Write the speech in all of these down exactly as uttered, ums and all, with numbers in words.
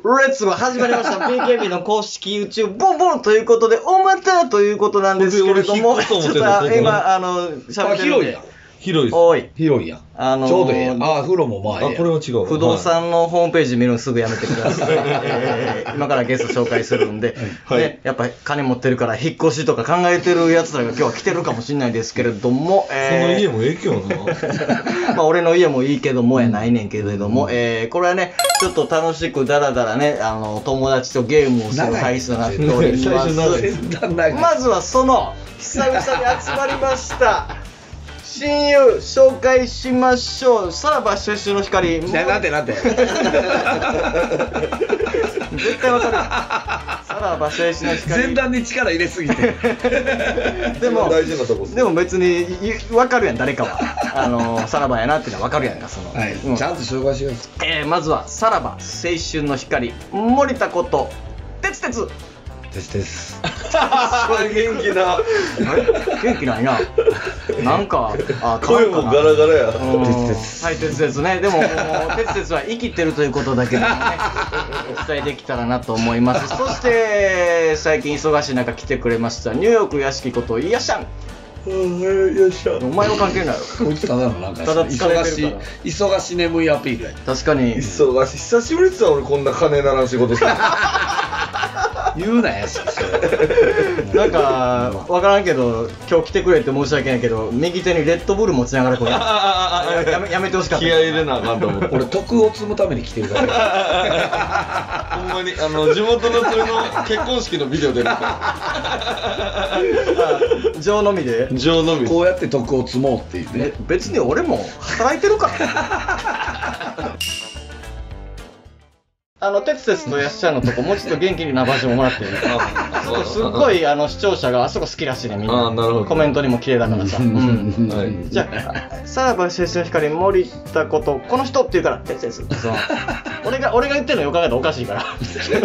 レッツゴー始まりました。ピーケービー の公式 YouTube ボンボンということで、おまたということなんですけれども、ちょっと今、あの、喋ってるんで。 広いです。 おい。 広いやん。 あのー、 ちょうどええやん。あ、風呂もまあええやん。あ、これは違う。 不動産のホームページ見るのすぐやめてください。えー、今からゲスト紹介するんで、はい、ね、やっぱり金持ってるから引っ越しとか考えてるやつらが今日は来てるかもしれないですけれども、 えー、その家も影響な。 まあ俺の家もいいけどもやないねんけれども、うん、えー、これはね、ちょっと楽しくダラダラね、あの、友達とゲームをする配信となっております。まずはその、久々に集まりました。親友紹介しましょう。さらば青春の光。 なんてなんて。絶対わかる。さらば青春の光。 前段に力入れすぎて。 でもでも別にわかるやん誰かは。あのさらばやなっていうのはわかるやんかその。 はい。うん、ちゃんと紹介します。 えー、まずはさらば青春の光森田ことてつてつ。 ですです。 元気な。元気ないな。なんか、 あ、声もガラガラや。 鉄鉄。はい、鉄鉄ね。でも、鉄鉄は生きてるということだけでもね、お伝えできたらなと思います。そして、最近忙しい中来てくれました、ニューヨーク屋敷ことイヤシャン。お前は関係ないよ。 こいつただのなんか忙しい忙し眠いアピールや。 確かに忙しい。久しぶりですわ俺こんな金ならん仕事して。言うなやし。 なんか分からんけど今日来てくれって申し訳ないけど右手にレッドブル持ちながらこれやめやめてほしかった。 気合い入れなあかんと思う。俺徳を積むために来てるから。ほんまにあの地元のそれの結婚式のビデオで見た。 情のみで。 情のみ。こうやって徳を積もうっていうね。 別に俺も働いてるから。あの、てつてつとやっしゃんのとこ、もうちょっと元気なバージョンもらっていい？あそこすっごいあの視聴者があそこ好きらしいね、みんな。コメントにも綺麗だからさ。じゃあ、さらば青春の光森田こと、この人って言うから、てつてつ。俺が、俺が言ってるのよく考えたらおかしいから。 じ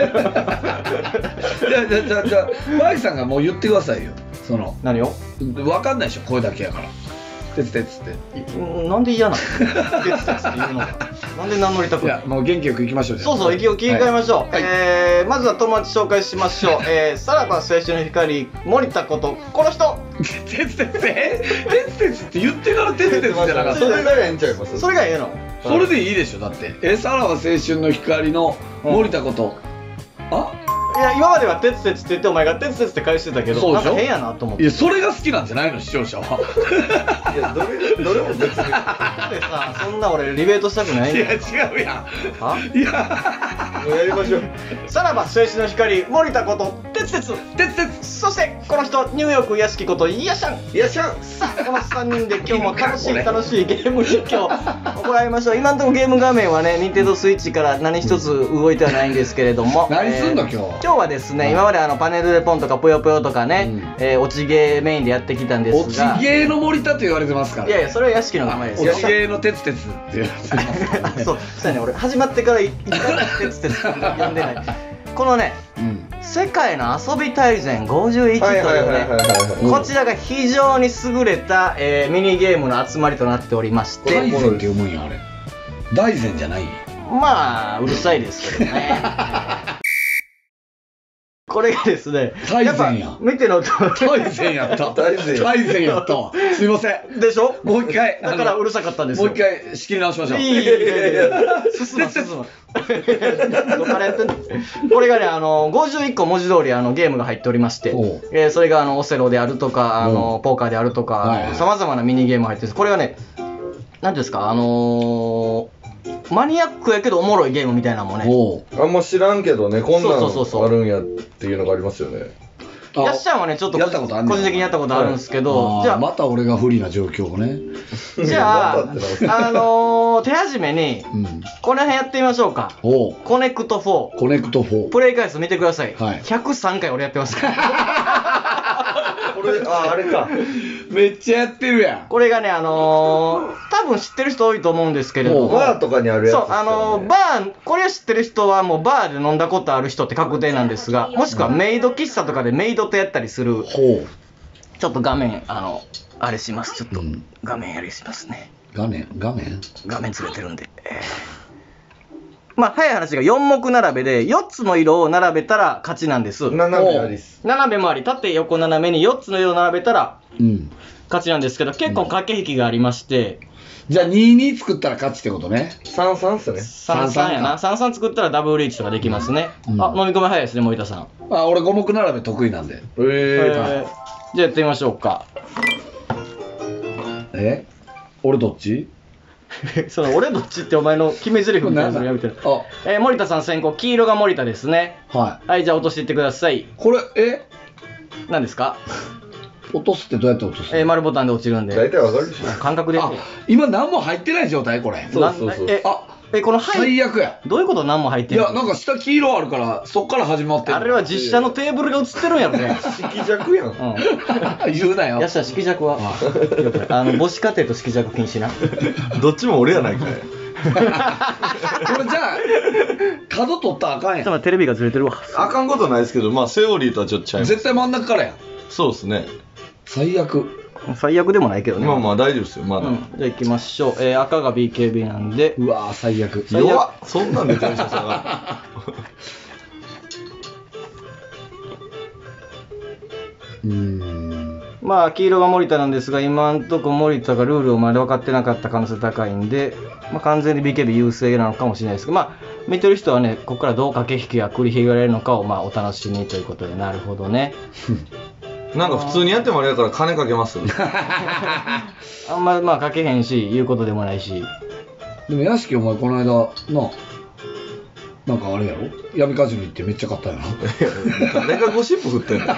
ゃあ、じゃあ、じゃあ、じゃあ、マイキさんがもう言ってくださいよ。その。 何を？ わかんないでしょ、声だけやから。てつてつって。 なんで嫌なの？てつてつって言うのが。なんで名乗りたくない？ いや、もう元気よくいきましょう。 そうそう、息を切り替えましょう。はい、えー、まずは友達紹介しましょう。えー、さらば青春の光森田ことこの人。 てつてつてつてつって言ってからてつてつじゃなかった。それがええんちゃいます？ それがええの？ それでいいでしょだって。え、さらば青春の光の森田こと。うん、あ？ いや今まではてつてつって言ってお前がてつてつって返してたけどなんか変やなと思って。 いやそれが好きなんじゃないの視聴者は。いやどれどれも別に。でさそんな俺リベートしたくないんだよ。 いや違うやん。はいやもうやりましょう。さらば青春の光森田ことてつてつてつてつ。 そしてこの人ニューヨーク屋敷ことイヤシャン。 イヤシャン。 さあこのさんにんで今日も楽しい楽しいゲーム実況行いましょう。今のところゲーム画面はねニンテンドースイッチから何一つ動いてはないんですけれども。 何すんの今日？ 今日はですね、今まであのパネルレポンとかぷよぷよとかね、うん、えー、落ちゲーメインでやってきたんですが、 落ちゲーの森田と言われてますから、ね、 いやいやそれは屋敷の名前ですよ。 落ちゲーのてつてつって言われてます、ね、 そうそうね、俺始まってから一回てつてつ呼んでないこのね、うん、世界の遊び大全ごじゅういちというねこちらが非常に優れた、えー、ミニゲームの集まりとなっておりまして、 大全って読むんやあれ。大全じゃない。 まあうるさいですけどね。これがですね、 大善や。 見てのと大善やった。大善大善やったわ。すいません。 でしょ？ もう一回。 だからうるさかったんですよ。 もう一回仕切り直しましょう。 いいいいいい。進む進む。どっからやってんの？これがねあのごじゅういっこ文字通りあのゲームが入っておりまして、えー、それがあのオセロであるとかあのポーカーであるとかさまざまなミニゲームが入ってるんです。これはね、なんですかあのー。マニアックやけどおもろいゲームみたいなのもねあんま知らんけどねこんなんあるんやっていうのがありますよね。 やっしゃんはねちょっと個人的にやったことあるんですけど、 はい、じゃあまた俺が不利な状況をね。 じゃああのー、手始めに、うん、この辺やってみましょうか。おコネクトフォー。 コネクトフォープレイ回数見てください、はい、ひゃくさんかい俺やってますからこれああれかめっちゃやってるやん。 これがねあのー、多分知ってる人多いと思うんですけれどもバーとかにあるやつ、ね、 そうあのー、バーこれ知ってる人はもうバーで飲んだことある人って確定なんですが、もしくはメイド喫茶とかでメイドとやったりする、うん、ちょっと画面あのあれしますちょっと画面やりしますね。 画面画面画面ずれてるんで、えーまあ、早い話がよん目並べで、よっつの色を並べたら勝ちなんです。 斜めありっす。 斜めもあり、縦横斜めによっつの色を並べたら、 うん。 勝ちなんですけど、結構駆け引きがありまして、 じゃあにに作ったら勝ちってことね。 さんさんっすね。 さんさんやな。さんさん作ったらダブルリーチとかできますね。 うんあ、飲み込み早いですね、森田さん。 あ、俺五目並べ得意なんで。 えー。 えーじゃあやってみましょうか。 え俺どっち？ その俺どっちってお前の決め台詞みたいなのやめてる。 あ、 えー森田さん先行、黄色が森田ですね。 はい。 はい、じゃあ落としていってください。 これ、え何ですか？ 落とすってどうやって落とすの？ えー丸ボタンで落ちるんで。 大体わかるでしょ。 感覚で。 あ、今何も入ってない状態これ。 そうそうそうなんえ、 あ、 え、このはい最悪や。 どういうこと何も入っていんの？ や、なんか下黄色あるから、そっから始まってんの。 あれは実写のテーブルが映ってるんやろね。 色弱やん。 うん。 言うなよ。 やした色弱は。よくないあの母子家庭と色弱禁止な。 どっちも俺やないかい。 これじゃあ、角取ったらあかんやん。 ちょっと待ってテレビがずれてるわ。 あかんことないですけど、まあセオリーとはちょっとちゃいます。 絶対真ん中からやん。 そうですね。 最悪。 最悪でもないけどね。 まあまあ大丈夫ですよ、まだ。 うん、じゃあ行きましょう。えー赤が ビーケービー なんで。 うわー、最悪。 最悪弱っ。そんなんでテンション下がうーん。 まあ黄色が森田なんですが、今んとこ森田がルールをまだ分かってなかった可能性高いんで、まあ、完全に ビーケービー 優勢なのかもしれないですけど、まあ見てる人はね、ここからどう駆け引きが繰り広げられるのかをまあお楽しみということで、なるほどね。 る。なんか普通にやってもあれやから金かけます。 あんままあ書けへんし、言うことでもないし。 でも屋敷お前この間な、なんかあれやろ、闇カジノ行ってめっちゃ買ったよな。 誰がゴシップ振ってんの？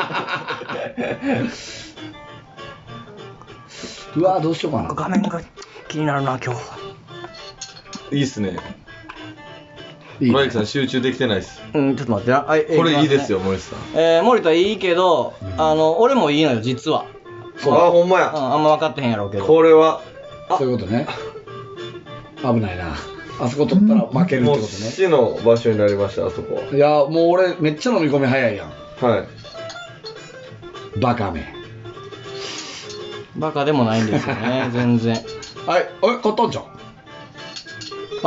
うわー、どうしようかな。 画面が気になるな、今日。 いいっすね。 いいねマイクさん集中できてないっす。 うん、ちょっと待ってな。はいこれいいですよ、 え森さん。 ーえー森田いいけど、あの、俺もいいのよ、実は。 そうあ、ほんまうん、 や。 あんま分かってへんやろうけど。 これは、 そういうことね。危ないな。あそこ取ったら負けるってもうことね。 死の場所になりました、あそこは。 いや、もう俺めっちゃ飲み込み早いやん。 はい。 バカめ。 バカでもないんですよね、全然。 はい、え、買ったんじゃん。はい。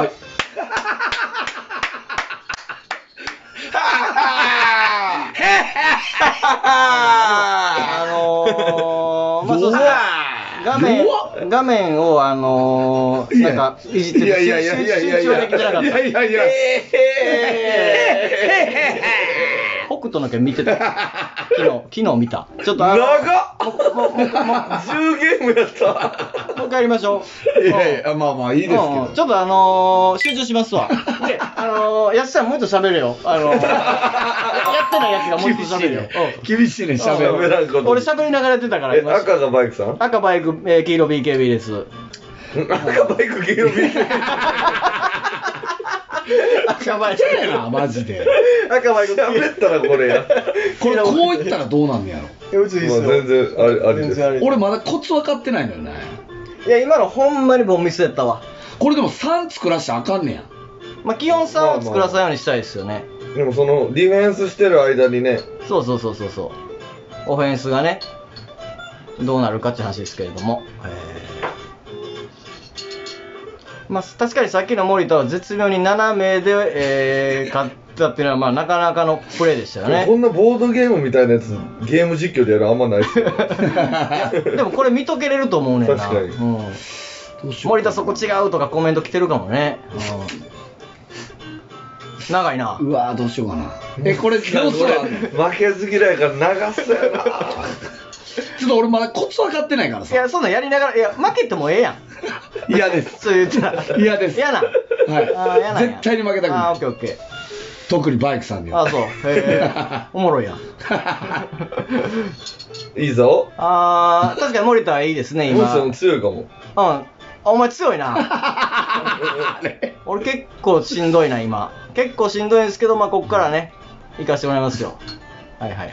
あのー、まあ、そう画面、画面を、あのー、なんか、いじってて、 いやいやいやいやいやいや集中できてなかった。 いやいやいや北斗の拳見てた。昨日、昨日見た。ちょっとあの、 長っもう、もう、もう、もう、 じゅうゲームやった。 もう一回やりましょう。 いやいや、まあまあいいですけうんど。 ちょっとあのー、集中しますわ。で、あのー、やつさんもうちょっと喋れよ。あのー、やってないやつがもうちょっと喋るよ。 厳しいね、 うん喋る。 喋らんことに俺喋りながらやってたから。 え、 今赤がバイクさん赤バイク、えー黄色 ビーケービー です。 赤バイク黄色ビーケービー。 赤バイク。 そうやな、マジで。 赤バイク喋ったらこれや。 これこういったらどうなんねやろ。 うちいいっまあすよ。 全然ありありです。 然俺まだコツ分かってないのよね。 いや、今のほんまにボンミスやったわ。 これでもさん作らしちゃあかんねや。 まあ、基本さんを作らさんようにしたいですよね。 でもそのディフェンスしてる間にね、 そうそうそうそうそう。オフェンスがね、どうなるかって話ですけれども。えーまあ、確かにさっきの森田は絶妙に斜めで、えー、勝ったっていうのは、まあ、なかなかのプレーでしたよね。 こんなボードゲームみたいなやつゲーム実況でやるあんまないっすよ。 いやでもこれ見とけれると思うねんな。 確かにうん、 どうしよう森田そこ違うとかコメント来てるかもね。うん、長いな。 うわー、どうしようかな。え、これ秒数はあんの？ 負けず嫌いから長そうやな。 ちょっと俺まだコツ分かってないからさ。 いや、そんなんやりながら、いや、負けてもええやん。 嫌です。 そう言ってたら。 嫌です。 嫌な。 はい。 あー嫌なんや絶対に負けたくあー、オない。 ッケーオッケー。 特にバイクさんには。 あー、そう。へえ。おもろいやん。 いいぞ。 あー、確かに森田はいいですね、今。 モンスターも強いかも。 うん。あ、お前強いな。俺結構しんどいな、今。結構しんどいんですけど、まあ、こっからね、行かせてもらいますよ。はいはいはい。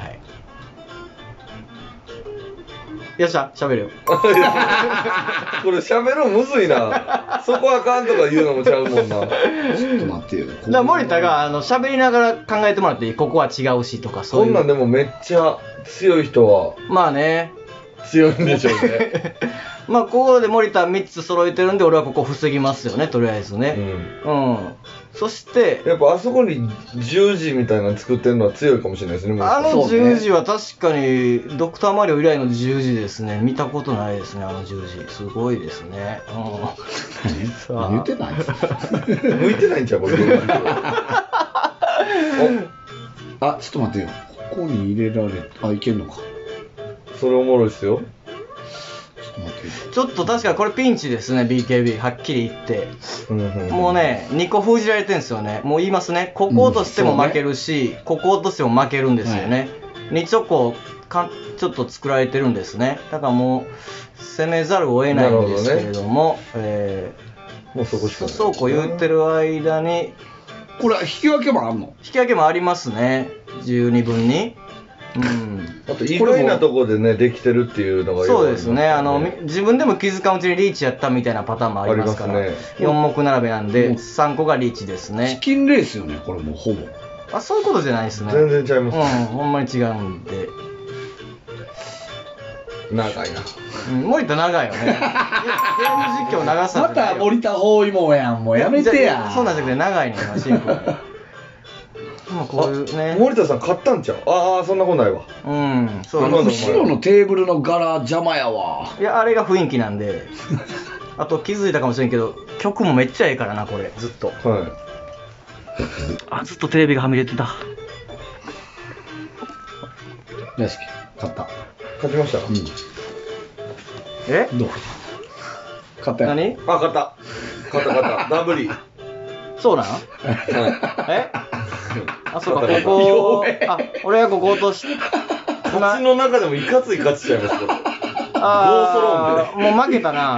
よっしゃ、喋るよ。 これ喋るのむずいな。そこあかんとか言うのもちゃうもんな。 ちょっと待ってよ。 だから森田があの喋りながら考えてもらっていい、ここは違うしとかそういう。 こんなんでもめっちゃ強い人はまあね。 強いんでしょうね。 まあここで森田みっつ揃えてるんで俺はここ防ぎますよね、とりあえずね。うん、うん、そしてやっぱあそこに十字みたいなの作ってるのは強いかもしれないですね。 あの十字は確かにドクターマリオ以来の十字ですね。見たことないですね、あの十字。すごいですね。 うん、何言ってない向いてないんちゃうこれ。 あ、ちょっと待ってよ。ここに入れられ、あ、いけんのか。 それおもろいっすよ。 ちょっと確かにこれピンチですね、ビーケービー はっきり言って、もうねにこ封じられてるんですよね。もう言いますね、ここ落としても負けるし、うんね、ここ落としても負けるんですよね、はい、にチョコかちょっと作られてるんですね。だからもう攻めざるを得ないんですけれども、ど、ねえー、 もうそこしかない。 そうこう言ってる間にこれ引き分けもあるの？ 引き分けもありますね、十二分に。うん、 あと意外なところでねできてるっていうのが、 ね、そうですね、あの自分でも気づかんうちにリーチやったみたいなパターンもありますから、ね、よん目並べなんでさんこがリーチですね。 チキンレースよね、これもうほぼ。 あ、そういうことじゃないですね。 全然ちゃいます、 うん、ほんまに違うんで。 長いな、 うん、森田長いよね。ゲーム実況長さまた森田包囲網やん、もうやめてや。 そうなんじゃなくて長いね今シンプルに。こういうね、 森田さん買ったんちゃう？ああ、そんなことないわ。 うん、 そう。あの後ろのテーブルの柄邪魔やわ。 いや、あれが雰囲気なんで。あと気づいたかもしれんけど、曲もめっちゃええからな、これずっと。はい。あ、ずっとテレビがはみ出てた。 大好き。買った。 買ってました。うん。 え？ どう？買ったよ。 何？ あ、買った。買った買った。ダブリ。 そうなん？はい。え？あ、そうか、ここ、あ、俺がここ落とし、 勝ちの中でもいかつい勝ちちゃいます、これ。 あー、もう負けたな。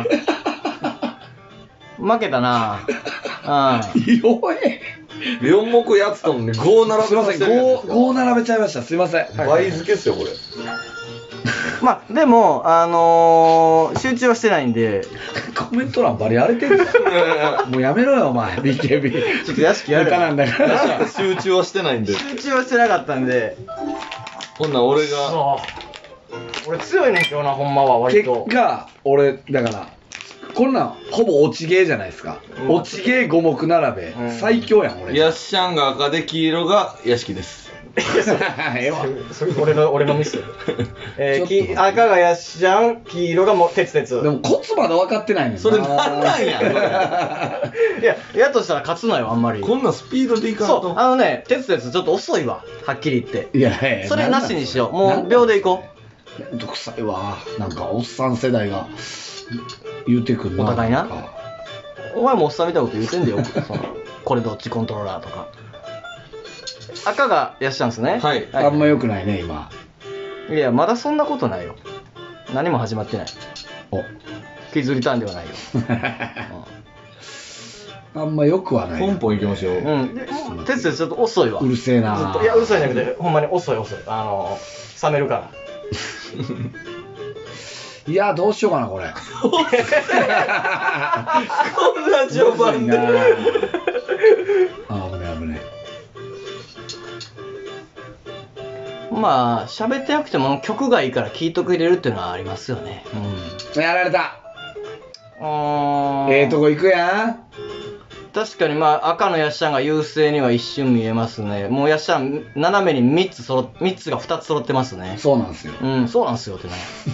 負けたな。 うん。弱え。 よん目やってたのにご並べすいません、ご、ご並べちゃいました。すいません。 倍付けっすよ、これ。 まあ、でも、あのー、集中はしてないんで。 コメント欄バリ荒れてるぞ。もうやめろよ、お前。ビーケービー。 ちょっと屋敷やる。 なんだから。 集中はしてないんで。 集中はしてなかったんで。 ほんなら俺が。 そう。俺強いねんけどな、ほんまは、割と。 結果、俺、だから、こんなん、ほぼ落ちゲーじゃないですか。うん、落ちゲーご目並べ。うん、最強やん、俺。 ヤッシャンが赤で黄色が屋敷です。 ええわ。それ俺の俺のミス。えー、き赤がヤッシャン、黄色がも鉄鉄。 でもコツまだ分かってないねんな。 それなんなんや。 いや、やとしたら勝つのよあんまり。 こんなスピードでいかんと。 そう、あのね、鉄鉄ちょっと遅いわ。はっきり言って。 いやいや。 それなしにしよう。もう秒でいこう。めんどくさいわ。なんかおっさん世代が言うてくるな。 お互いな。お前もおっさんみたいなこと言うてんだよ。そのこれどっちコントローラーとか。赤がヤッシャンですね。 はい。 あんま良くないね今。 いやまだそんなことないよ。何も始まってない。 お。 キズリターンではないよ。 あんま良くはない。 ポンポン行きましょう。 うん。鉄鉄ちょっと遅いわ。 うるせえな。 ずっといやうるさいんじゃなくてほんまに遅い遅い。あの冷めるから。 いやどうしようかなこれ。 こんな序盤で。 あ危ない危ない。 まあ喋ってなくても曲がいいから聴いとく入れるっていうのはありますよね。 うん。やられた。 あええとこ行くやん。 確かにまあ赤のヤッシャンが優勢には一瞬見えますね。もうヤッシャン斜めにみっつ揃みっつがふたつ揃ってますね。 そうなんですよ。 うんそうなんですよってね。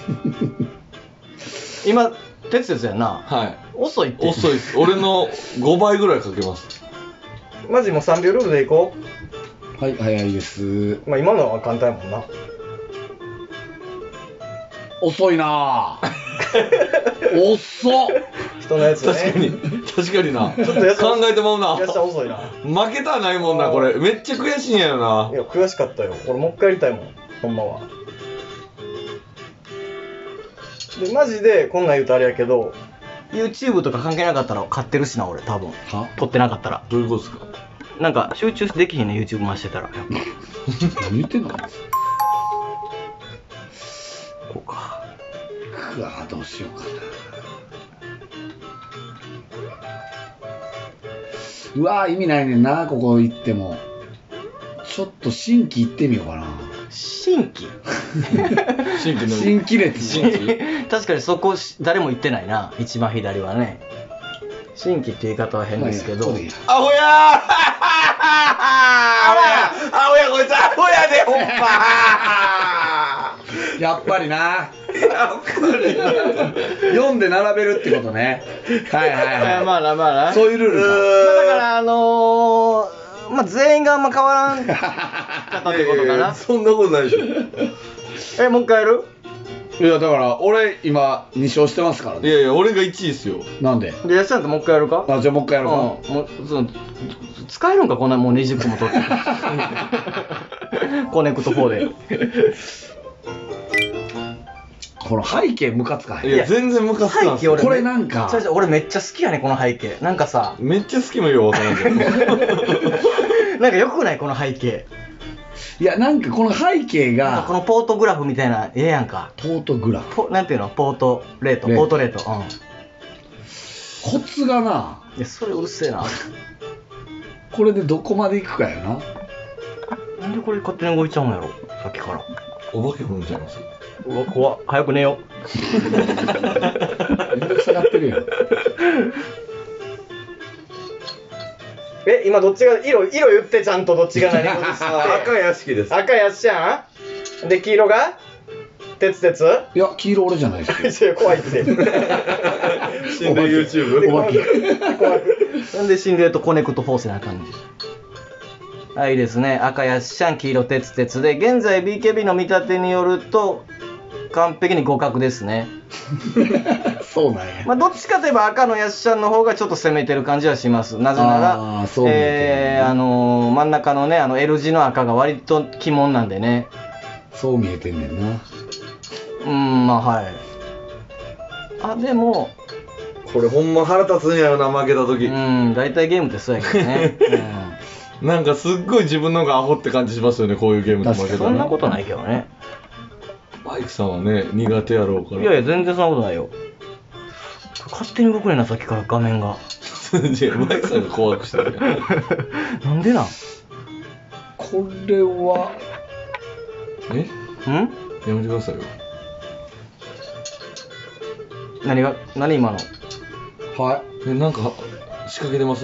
今鉄鉄やんな。 はい。 遅いって。 遅いです。俺のごばいぐらいかけます。 マジもうさんびょうルールでいこう。 はい、早いです。 まあ今のは簡単やもんな。 遅いなぁ。遅っ。 人のやつね。 確かに、確かにな。 ちょっとや考えてまうな。 やっちゃ遅いな。 負けたないもんな、これ。めっちゃ悔しいんやよな。 いや、悔しかったよ。俺もう一回やりたいもん、ほんまは。で、マジでこんなん言うとあれやけど、YouTube とか関係なかったら買ってるしな、俺、多分。 は？ 撮ってなかったら。 どういうことですか？ なんか集中できひんね YouTube 回してたら。 何言ってんの？こうか。 うわぁどうしようかな。うわぁ意味ないねんなここ行っても。ちょっと新規行ってみようかな。 新規新規の新規列新規確かにそこ誰も言ってないな、一番左はね。新規って言い方は変ですけど、 アホやーアホやアホやこいつアホやでほんまやっぱりな。やっぱり読んで並べるってことね。はいはいはい。 まあなまあな、 そういうルールか。 まあだからあのー、まあ全員があんま変わらんかったってことかな。 そんなことないでしょ。 え、もう一回やる？ いやだから俺今に勝してますからね。 いやいや俺がいちいですよ。 なんで？ で、やっちゃんともう一回やるか？ あ、じゃあもう一回やろうか。 うん、もうその使えるんか、こんなもうにじゅっこも取ってコネクトフォーで。 この背景ムカつかへん。 いや全然ムカつかんすよ。 これなんか違う違う、俺めっちゃ好きやねこの背景。なんかさ、 めっちゃ好きもよわからんけど。 なんかよくないこの背景。 いやなんかこの背景なんかがこのポートグラフみたいなええやんか。 ポートグラフ。 ポなんていうの、ポートレート、 レートポートレート。うん。 コツがな、 いや、それうるせえな。 これでどこまでいくかやな。 なんでこれ勝手に動いちゃうんやろ、さっきから。 お化け踏んじゃいます。 うわ、怖っ。早く寝よめんどくさがってるやん。 え、今どっちが、色、色言ってちゃんとどっちが何あ赤屋敷です。 赤やっしゃんで、黄色が鉄鉄いや黄色俺じゃないですよ。 怖いって。 心霊 YouTube。 お化け。 怖く。なんで心霊とコネクトフォースな感じ。はい、いいですね。赤やっしゃん、黄色鉄鉄で、現在 ビーケービー の見立てによると、完璧に互角ですね。 そうなんや。 まあ、どっちかといえば赤のやっしゃんの方がちょっと攻めてる感じはします。なぜなあらー、そう見えてるねえー、あのー、真ん中のね、あの L 字の赤が割と鬼門なんでね。 そう見えてんねんな。 うーん、まあはい。あ、でも、 これほんま腹立つんやよな、負けた時。 うん、大体ゲームってそうやけどね。 なんかすっごい自分のがアホって感じしますよね、こういうゲームで負けうん、 たら。 そんなことないけどね。 バイクさんはね、苦手やろうから。 いやいや、全然そんなことないよ。勝手に動くねんな、さっきから画面が。 いや、バイクさんが怖くしたね。 なんでなん？ これはえん？ やめてくださいよ。 何が、何今の？ はえ、なんか仕掛けてます？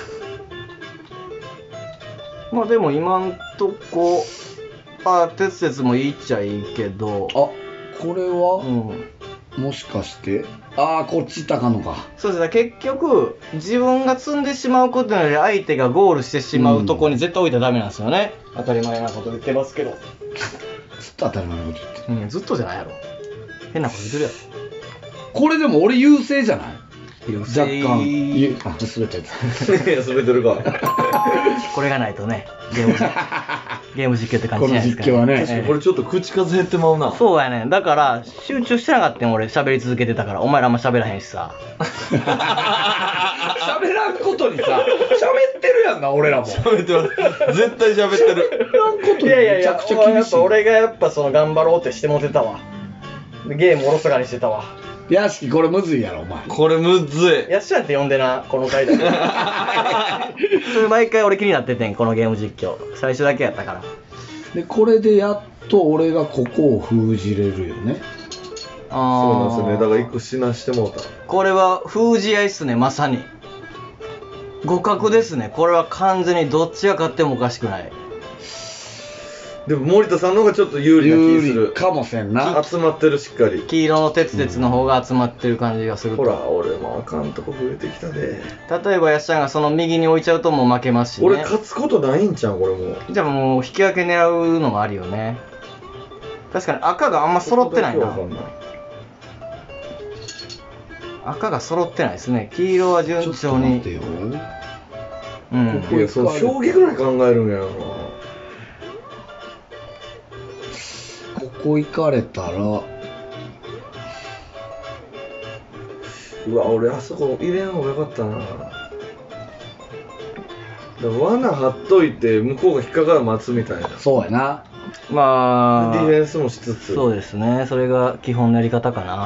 まあでも今んとこ、あ、鉄鉄もいいっちゃいいけど、 い。あ、これうはん。 もしかしてああこっち行ったかんのか。 そうですね、結局、自分が積んでしまうことより相手がゴールしてしまうとこに絶対置いたらダメなんですよね。当たり前なこと言ってますけど。 ずっと当たり前のこと言ってる。 うん、ずっとじゃないやろ。変なこと言ってるやろ。 これでも俺優勢じゃない？ 優若干。いえあ滑ったやつ。 いや、滑ってるか。 これがないとね、ゲーム実ゲーム実況って感じこのじゃないですか、 実況はね。 確かにこれちょっと口数減ってまうな。 そうやねん。だから、集中してなかったん俺、喋り続けてたから。お前らあんま喋らへんしさ。 喋らんことにさ、喋ってるやんな俺らも。 喋ってます。絶対喋ってる。 喋らんことにめちゃくちゃ厳しい。 がやっぱその頑張ろうってしてもてたわ。ゲームおろそかにしてたわ。 屋敷これむずいやろお前。 これむずい。 やっしゃんって呼んでな、この回だけ。それ毎回俺気になっててん、このゲーム実況。最初だけやったから。 でこれでやっと俺がここを封じれるよね。 あそうなんですよね。だから一個死なしてもうた。 これは封じ合いっすね、まさに。互角ですね。これは完全にどっちが勝ってもおかしくない。 でも森田さんの方がちょっと有利な気有する利。かもせんな。 集まってるしっかり。 黄色の鉄鉄の方が集まってる感じがすると。 ほら、俺もあかんとこ増えてきたで。 例えばやっしゃんがその右に置いちゃうともう負けますしね。 俺勝つことないんちゃうこれもう。 じゃあもう引き分け狙うのもあるよね。確かに赤があんま揃ってないな。 そこだけわかんない赤が揃ってないですね。黄色は順調ちょっと待ってに。 よ。 うん。 いや、その将棋ぐらい考えるんやろな。 ここ行かれたらうわ、俺あそこ入れん方がよかったな。だから罠張っといて向こうが引っかかる待つみたいな。 そうやな。 まあ、 ディフェンスもしつつ。 そうですね。それが基本のやり方かな。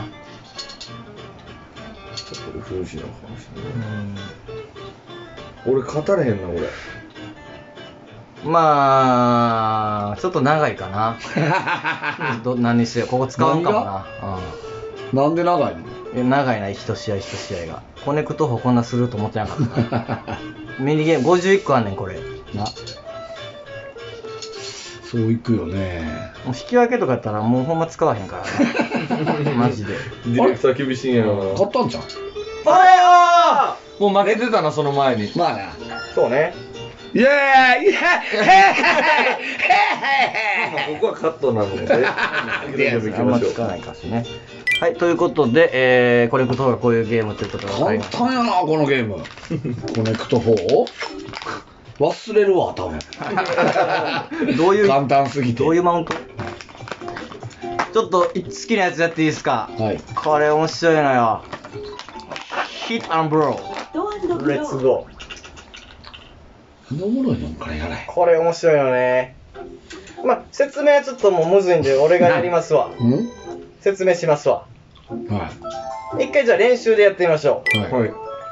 ちょっとこれ封じなのかもしうれない。 ん。 俺勝たれへんな、俺。 まあちょっと長いかなど何にせよここ使うかもな、 うん、なんで長いの？ え長いな一試合一試合がコネクト法こんなすると思ってなかったミニゲームごじゅういっこあんねんこれな。 そういくよね。 もう引き分けとかやったらもうほんま使わへんからなマジでディレクター厳しいんやろな。 買ったんじゃん。 おはよもう負けてたなその前に。 まあね。 そうね。 イエーイイエーイヘイヘイヘイここはカットなのであんまつかないかしね。はい、ということで、えー、コネクトフォーがこういうゲームということが分かり簡ました。 単やなこのゲームコネクトフォー忘れるわ多分どういう簡単すぎてどういうマウント？ちょっと好きなやつやっていいですか？ はい。 これ面白いのよ。ヒットアンブロー。レッツゴなんでおもろいのこれやらー。これ面白いよね。まあ説明はちょっともうむずいんで俺がやりますわ。 うん説明しますわ。 は一回じゃあ練習でやってみましょいはい、 はい。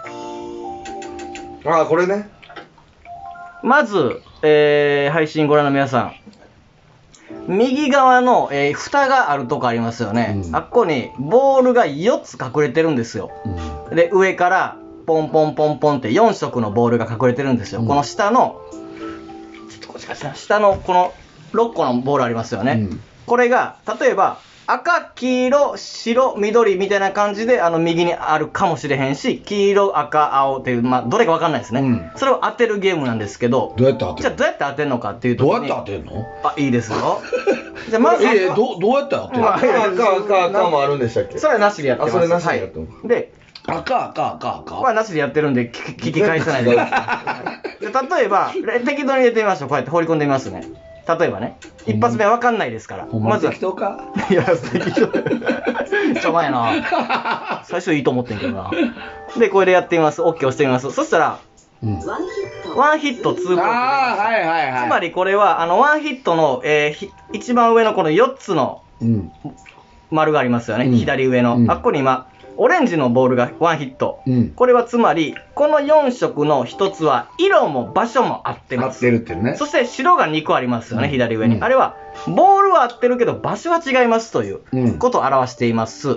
ああ、これね。 う。まず、えー、配信ご覧の皆さん。右側の、えー、蓋があるとこありますよね、 うん、 あっこにボールがよっつ隠れてるんですよ、 うん、 で上からポンポンポンポンってよん色のボールが隠れてるんですよ、うん、この下のちょっとこっちかしら下のこのろっこのボールありますよね、うん、これが例えば赤黄色白緑みたいな感じであの右にあるかもしれへんし黄色赤青っていう、まあ、どれか分かんないですね、うん、それを当てるゲームなんですけど、 どうやって当てるじゃあどうやって当てるのかっていうとどうやって当てるの？ あいいですよじゃあまずえー、ど, どうやって当てるの？ 赤赤赤赤もあるんでしたっけ？ それはなしでやってます。 あそれなしでやってます、 はい、で赤赤赤赤まあなしでやってるんで聞き返さないでくださいで例えば適当に入れてみましょう。こうやって放り込んでみますね。例えばね一発目は分かんないですから、 まず適当かいや適当ちょ前やな最初いいと思ってんけどな。でこれでやってみます。 OK 押してみます。そしたら、うん、ワンヒットツーボール。 あーはいはいはい。 つまりこれはあのワンヒットの、えー、一番上のこのよっつの丸がありますよね、うん、左上の、うん、あっこに今オレンジのボールがワンヒット、うん、これはつまりこのよん色のひとつは色も場所も合ってます。 合ってるってね。 そして白がにこありますよね、うん、左上に、うん、あれはボールは合ってるけど場所は違いますということを表しています、うん、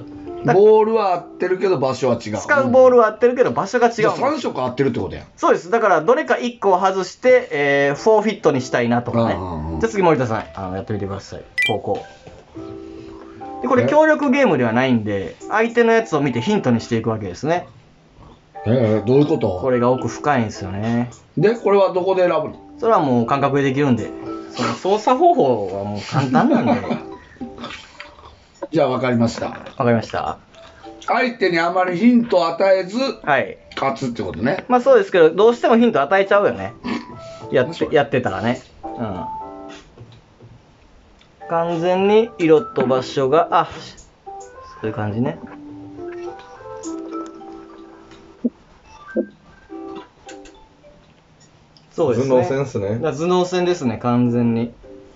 ボールは合ってるけど場所は違う。 使うボールは合ってるけど場所が違う。じゃあさん色合ってるってことやん。 そうです。だからどれかいっこを外して、えー、フォーフィットにしたいなとかね。じゃあ次森田さんあのやってみてください。こうこうでこれ協力ゲームではないんで相手のやつを見てヒントにしていくわけですね。 えー、どういうこと？ これが奥深いんですよね。 でこれはどこで選ぶの？ それはもう感覚でできるんでその操作方法はもう簡単なんでじゃあ分かりました。 分かりました。 相手にあまりヒントを与えず、 はい、 勝つってことね。 まあそうですけどどうしてもヒント与えちゃうよねやってやってたらね。うん完全に色と場所があそういう感じね。そうですね。 頭脳戦ですね。 頭脳戦ですね完全に。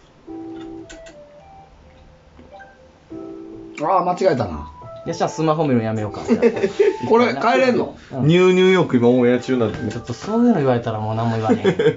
ああ間違えたな。 いやじゃあスマホ見るのやめようかこれ帰れんの？ うん、ニューニューヨーク今オンエア中なんで、ね、 ちょっとそういうの言われたらもう何も言わねえ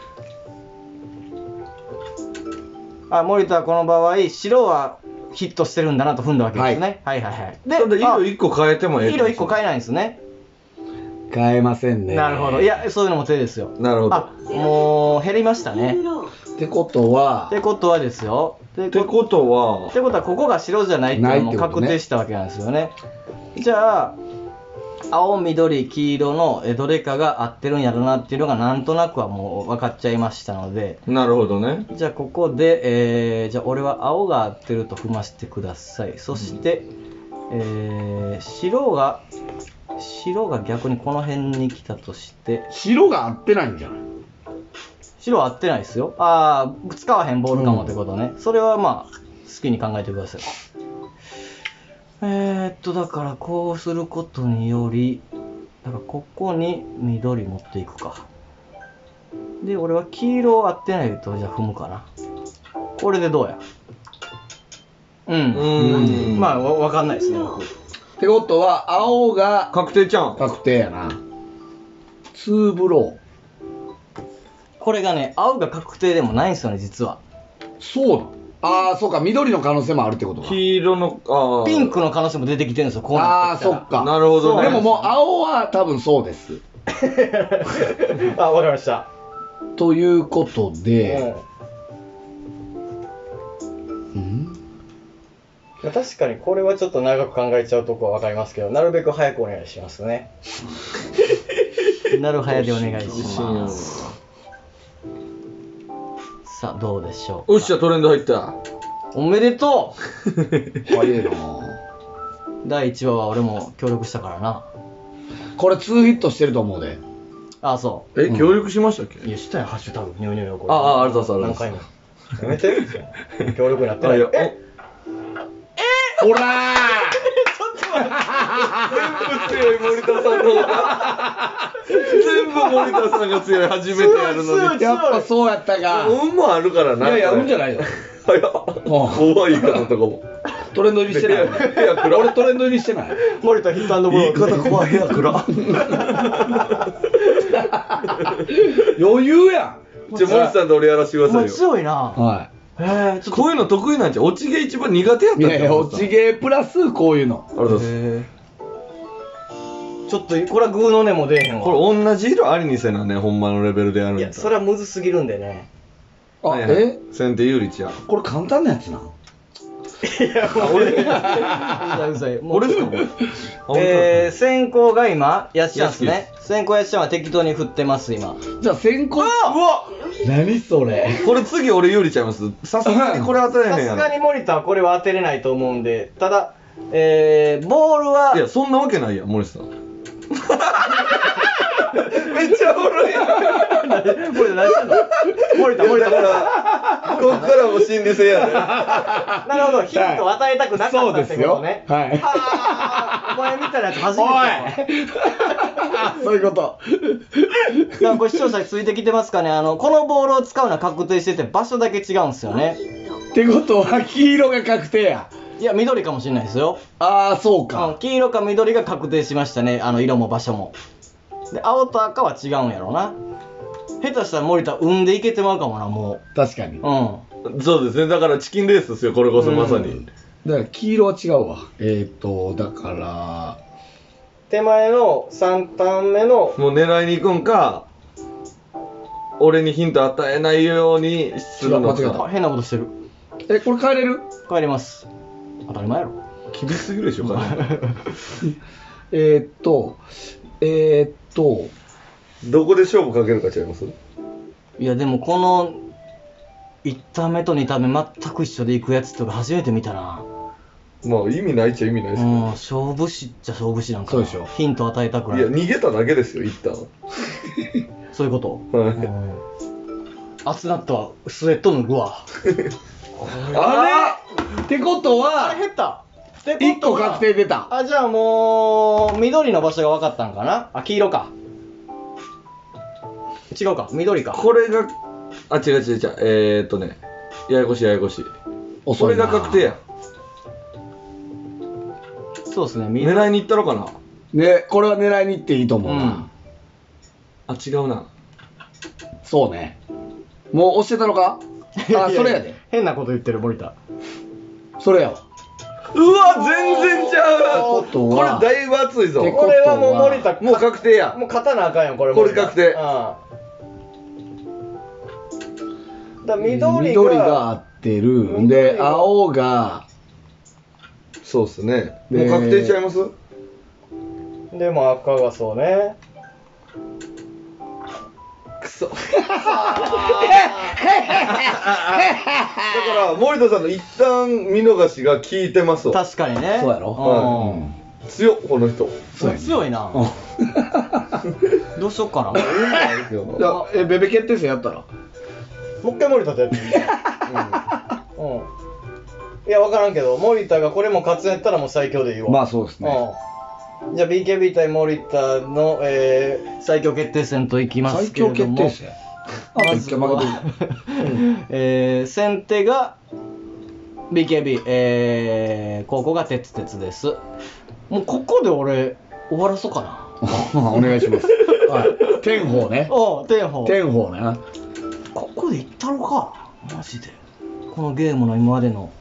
あ森田はこの場合白はヒットしてるんだなと踏んだわけですね、はい、はいはいはいで色いっこ変えてもええ。 色いっこ変えないんですね。 変えませんね。 なるほど。いやそういうのも手ですよ。 なるほど。 あもう減りましたね。 ってことはってことはですよってことはってことはここが白じゃないっていうのも確定したわけなんですよね。じゃあ青緑黄色のどれかが合ってるんやろなっていうのがなんとなくはもう分かっちゃいましたので。 なるほどね。 じゃあここで、えー、じゃあ俺は青が合ってると踏ませてください。そして、うんえー、白が白が逆にこの辺に来たとして白が合ってないんじゃない？ 白は合ってないですよ。ああ使わへんボールかもってことね、うん、それはまあ好きに考えてください。えー、っとだからこうすることによりだからここに緑持っていくか。で俺は黄色合ってないとじゃあ踏むかな。これでどうや。うんうんまあわかんないですね僕。 ってことは青が確定ちゃん。 確定やな。ツーブローこれがね、青が確定でもないんですよね、実は。 そうだ。ああ、そうか、緑の可能性もあるってことか。 黄色の、ああ。 ピンクの可能性も出てきてるんですよ、こうああ、 なってきたら。 そっか。 なるほどね。 でももう青は多分そうです。 あ、わかりました。 ということで、うん、 確かにこれはちょっと長く考えちゃうとこはわかりますけど、なるべく早くお願いしますね。なる早でお願いします。さあ、どうでしょう。 よっしゃ、トレンド入った。 おめでとう。 早いな。 だいいちわは俺も協力したからな。 これツーヒットしてると思うで。 あ、そう。 え、協力しましたっけ？ いや、したよ、ハッシュタグ、ニョニョヨコ。 ああ、ありがとうございます。 何回も。やめて。協力になってない。 あ、いや、 えほらー全部強い森田さんの方が全部森田さんが強い、初めてやるのに。 やっぱそうやったか。 運もあるからな。 いやいや、運じゃないよ。 早っ。怖い言い方とかも。 トレンド入りしてない。俺トレンド入りしてない。 森田ヒットアンドブロー。 言い方怖い、部屋暗。 余裕やん。じゃあ森さんと俺やらせてくだお前さいよ。 強いな。 はへえ、ちょっと。 こういうの得意なんじゃん。落ち毛一番苦手やったい。いんじゃん。 やいや、落ち毛プラスこういうの。 ありがとうございます。 へーちょっと、これはグーの音も出えへんわ。 これ同じ色ありにせなね、ほんまのレベルでやるんだ。 いや、それはむずすぎるんでね。 あ、 はいはいえ先手有利ちゃん。 これ簡単なやつな。 いや、もう俺、うざいうざい。もう俺ですかこれ。 えー、先行が今、やっちゃんですね。先行やっちゃんは適当に振ってます、今。 じゃあ先行。うわ何それ。 これ次俺有利ちゃいます。さすがにこれ当たれへんやろ。 さすがに森田はこれは当てれないと思うんで、ただ、えー、ボールは、 いや、そんなわけないやん、森さん。 めっちゃおもろいやん。 森田何してんの森田、森田、森田。 こっからも心理戦やね。 なるほど、ヒントを与えたくなかったってことね。 はい。 はぁ、お前みたいなやつ初めてだわ。 そういうこと。 だからこれ視聴者についてきてますかね、あの、このボールを使うのは確定してて、場所だけ違うんですよね。 ってことは黄色が確定や。 いや、緑かもしれないですよ。 ああ、そううんか。 黄色か緑が確定しましたね、あの色も場所も。で、青と赤は違うんやろうな。下手したら森田、運でいけてまうかもな、も確かに。 う。 だうん。 そうですね。だからチキンレースですよ、これこそまさに。 から黄色は違うわ。えっと、だから、 手前のさんターン目の、 もう狙いに行くんか、俺にヒント与えないようにするの違う間違えか。 あ、変なことしてる。 え、これ変えれる？ 帰ります。当たり前やろ。 厳しすぎるでしょ、かえーっと、えーっと、 どこで勝負かけるか違います？ いや、でもこの、いちターン目とにターン目全く一緒で行くやつとか初めて見たな。 まあ意味ないっちゃ意味ないですけど。 うん、勝負師っちゃ勝負師なんかな。 そうでしょヒント与えたくないい。 や、逃げただけですよ、一旦。 そういうことはいうん熱なったわ。スウェット脱ぐわ。 あれってことあれは、 減った。ってこといっこ確定出た。 あ、じゃあもう、緑の場所が分かったんかなあ、黄色か。違うか、緑か。 これが、あ、違う違う違う、えー、っとね、ややこしいややこしい。これ遅いなが確定や。 そうですね、緑。 狙いに行ったろかな。 ね、これは狙いに行っていいと思うな。 うんあ、違うな。 そうね。もう押してたのか？あ、それやで。 変なこと言ってる、森田。 それやわ。 うわ、全然ちゃう。 ってことこれはだいぶ熱いぞ。 ってこれはもう森田、 もう確定や。 もう勝たなあかんよ、これ。 これ確定うん。だから緑が、 緑が合ってる。 緑で、 が青が、 そうっすね。もでう確定ちゃいます？ でも赤がそうね。 くそ。だから森田さんの一旦見逃しが効いてますわ。 確かにね。 そうやろうん強っ、この人。 そうやね強いな。どうしよっかな。 じゃあ、え、ベベ決定戦やったらもう一回森田とやってみる。うん。うん。いや、わからんけど、森田がこれも勝つんやったらもう最強でいいわ。 まあそうですね。 うん。じゃあ ビーケービー 対森田の、えー、最強決定戦といきます最けれども。 強決定戦あ、一回負けてる。 えー、先手が ビーケービー、えー、後攻が鉄鉄です。もうここで俺終わらそうかな。 お願いします。はい。天宝ね。 おう、天宝。 天宝ね。 こでいったろかマジで。このゲームの今までの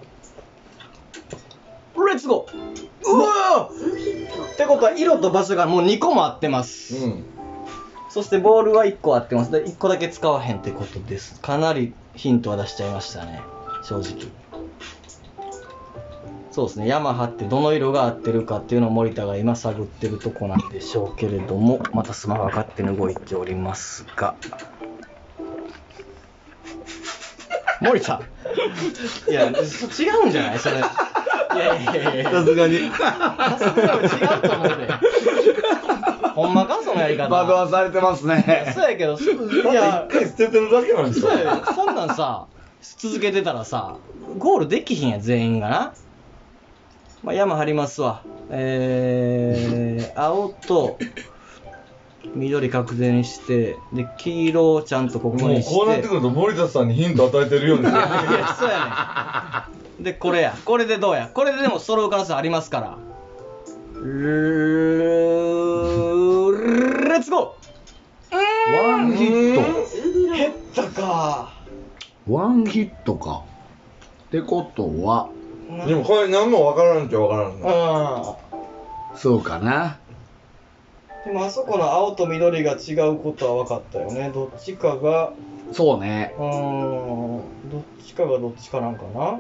レッツゴー。うわーってことは色と場所がもうにこも合ってます、うん、そしてボールはいっこ合ってます。でいっこだけ使わへんってことです。かなりヒントは出しちゃいましたね正直。そうですね、ヤマハってどの色が合ってるかっていうのを森田が今探ってるとこなんでしょうけれども、またスマホが勝手に動いておりますが森田いや違うんじゃないそれ。いやいやいやさすがにさすがに違うと思うで。ほんまかそのやり方。 惑わされてますね。 そうやけど、いや一回捨ててるだけなんですよ。 そうやそんなんさ続けてたらさゴールできひんや全員がな。まあ、山張りますわ。えー、青と緑確定にして、で黄色をちゃんとここにして。 もうこうなってくると森田さんにヒント与えてるように。いやそうやねん。でこれや、これでどうや、これででも揃う可能性ありますから。レッツゴー。 ワンヒット。 減ったか。 ワンヒットか。ってことは。 でもこれ何もわからんっちゃわからんな。 うん。 そうかな。 でもあそこの青と緑が違うことは分かったよね。どっちかが。 そうね。 うーん。どっちかがどっちかなんかな。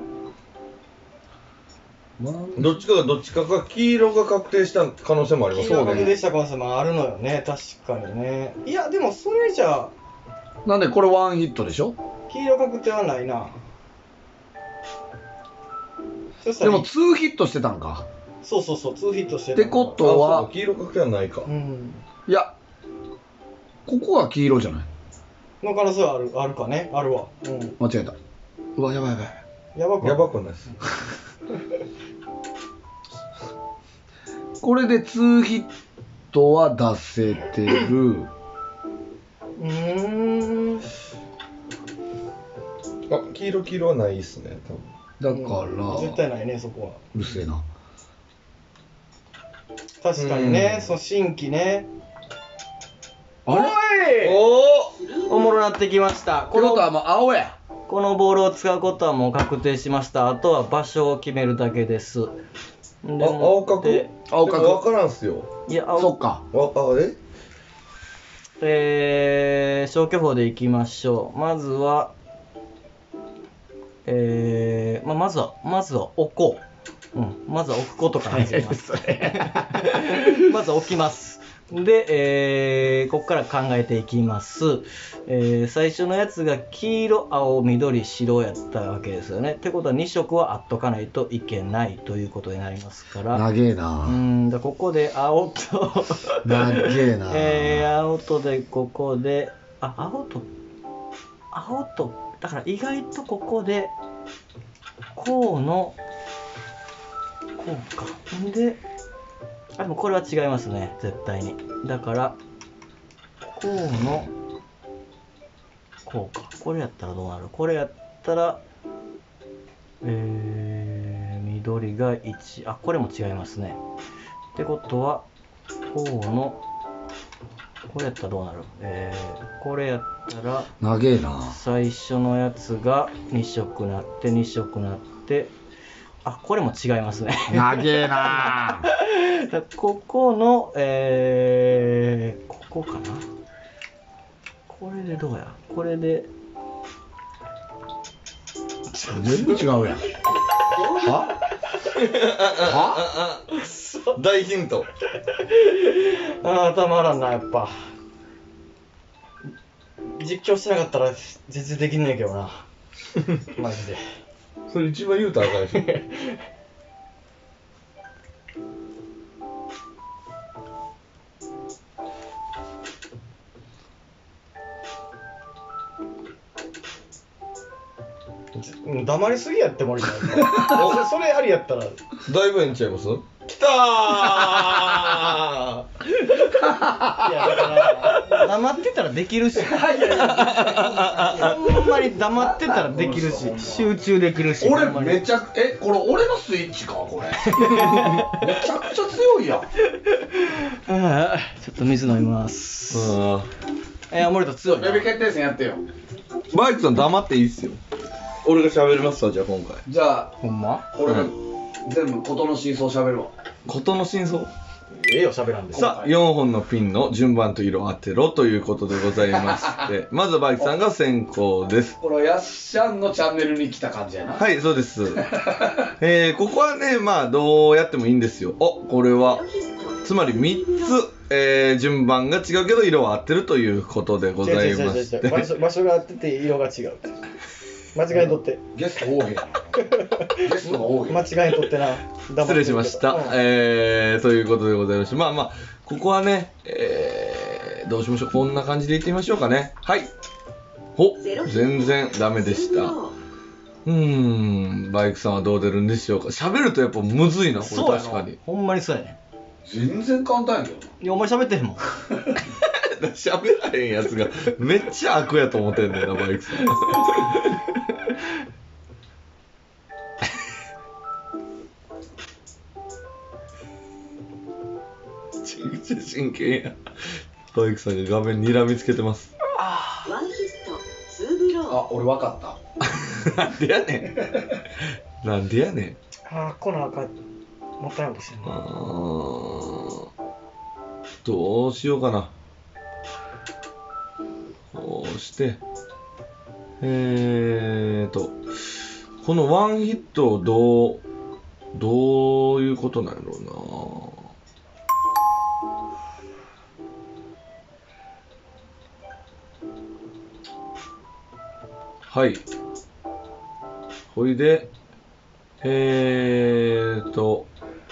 どっちかがどっちかが黄色が確定した可能性もあります。 黄色が確定した可能性もあるのよね。確かにね。いやでもそれじゃなんでこれワンヒットでしょ。 黄色確定はないな。 でもツーヒットしてたんか。 そうそうそうツーヒットしてた。 ってことは黄色確定はないか。 うん。 いやここは黄色じゃない。 の可能性はあるあるかね。あるわ。うん。 間違えた。うわやばいやばい。 やばくやばくないです。 これでツーヒットは出せてる。 うーん。 あ、黄色黄色はないっすね多分。 だから、 うん、絶対ないねそこは。 うるせえな。 確かにね、うん、その新規ね。 あれおおおもろなってきました。 ってことはもう青や。 このボールを使うことはもう確定しました。あとは場所を決めるだけです。 であ青角青角分からんすよ。 いや青そっか。 ああええー、消去法でいきましょう。まずはえー、まあ、まずはまずは置こう。うん、まずは置くことから始めます。まずは置きます。で、えー、ここから考えていきます。えー、最初のやつが黄色、青、緑、白やったわけですよね。ってことはに色はあっとかないといけないということになりますから。 長えな。 うん、だここで青と長えな。 えー、青とでここで、あ、青と、青と、だから意外とここで、こうの、こうか。んで、あ、でもこれは違いますね、絶対に。だから、こうの、こうか。これやったらどうなる？これやったら、えー、緑がいち、あ、これも違いますね。ってことは、こうの、これやったらどうなる？えー、これやったら、 長えな。 最初のやつがに色なって、に色なって、あ、これも違いますね。 長えな。 だここの、えー、ここかな。これでどうや？これで全部違うやん。は？は？ 大ヒント。 あー、たまらんな、やっぱ。実況してなかったら全然できんねえけどな。マジで。 それ一番言うたらあかんでしょ。 黙りすぎやって森田それありやったらだいぶええんちゃいます？きたーいやだから黙ってたらできるしほんまに黙ってたらできるし集中できるし俺めちゃくえこれ俺のスイッチかこれめちゃくちゃ強いやん。 あちょっと水飲みます。 えー、森田強いな。 予備決定戦やってよ。 バイクさん黙っていいっすよ。俺が喋りますわ、じゃあ今回。 じゃあ、 ほんま俺が全部事の真相喋るわ。 事の真相。 ええよ、喋らんで。 さあ、よんほんのピンの順番と色を当てろということでございましてまずバイクさんが先行です。 これはやっしゃんのチャンネルに来た感じやな。 はい、そうです。えー、ここはね、まあどうやってもいいんですよ。お、これはつまりみっつ、えー、順番が違うけど色は合ってるということでございまして、 場所場所が合ってて色が違う。間違いとって。 ゲスト多いな。ゲストが多い。 間違いとってな。 失礼しました、 うん、 えー、ということでございまして、まあまあここはね、えー、どうしましょう、こんな感じでいってみましょうかね。はい。ほ、全然ダメでした。うーん、バイクさんはどう出るんでしょうか。喋るとやっぱむずいな、これ確かに。 ほんまにそうやね。 全然簡単やけどな。 いや、お前喋ってへんもん。 喋らへんやつがめっちゃ悪やと思ってんだよな、バイクさん。めちゃくちゃ真剣や。バイクさんが画面に睨みつけてます。 ワンヒット、ツーブロー。 あ、俺分かった。 なんでやねん。なんでやねん。 ああ、この赤、もったいないことしてんあの。 ーどうしようかな。こうして、えーと、このワンヒットをどう、どういうことなんやろうな。はい。ほいで、えーと、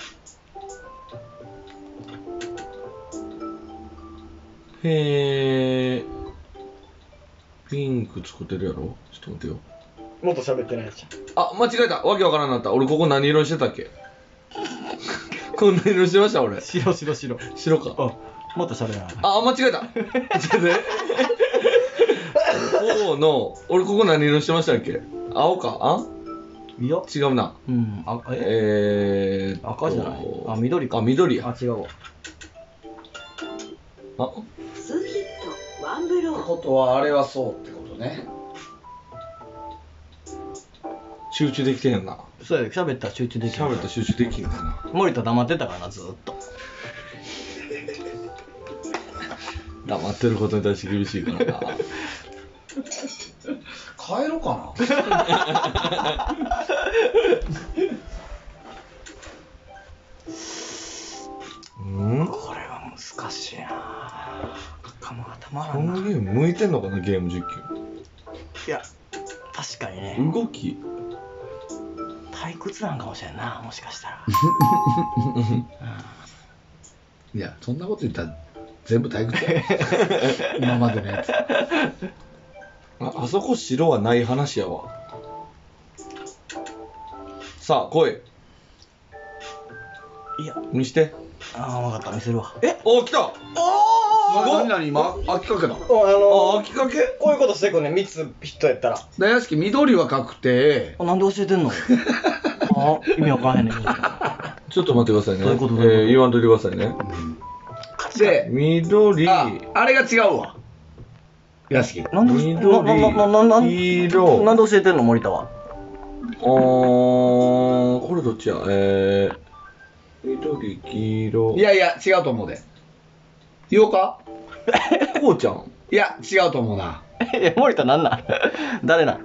へー、ピンク作ってるやろ。ちょっと待ってよ。 もっと喋ってないじゃん。 あ、間違えた。わけわからんなった。俺ここ何色にしてたっけ。こんな色にしてました俺。 白白白。 白か。 もっと喋らない。 あ、間違えた。ちょっとね。こうの、俺ここ何色にしてましたっけ。青か。あ？ いや。 違うな。 うん。あ、ええー、 赤じゃない。あ、緑か。 あ、緑や。 あ、違うわ。 あ、 ツーヒット、ワンブロー。 ってことはあれはそうってことね。 集中できてんな。 そうやで、喋ったら集中できる。 喋ったら集中できんかな。 森田黙ってたからな、ずーっと。 黙ってることに対して厳しいからな。 帰ろうかうん？ これは難しいな。かもがたまらこんな。 のゲーム向いてんのかな、ゲーム実況。 いや、確かにね。 動き。 退屈なんかもしれんな、もしかしたら。 いや、そんなこと言ったら全部退屈や。今までのやつ。 あ、あそこ白はない話やわ。さあ、来い。 いや、 見して。 ああ、分かった、見せるわ。えお、来た。 お何何今秋かけた。 ああ、 の秋かけ。 こういうことしてくんね、みっつヒットやったら。 大屋敷緑は確定。 あ、なんで教えてんのあ、意味わからへんねんけど。 ちょっと待ってくださいね。 どういうことえー、言わんといてくださいね。 で、 緑、 あ、あれが違うわ。屋敷。 なんで、 緑な、な、な、な、な、 黄色なんで教えてんの、森田は。 あー、これどっちや。えー、緑、黄色。 いやいや、違うと思うで。言おうか。 こうちゃん。 いや、違うと思うな。 え、森田なんなん誰なん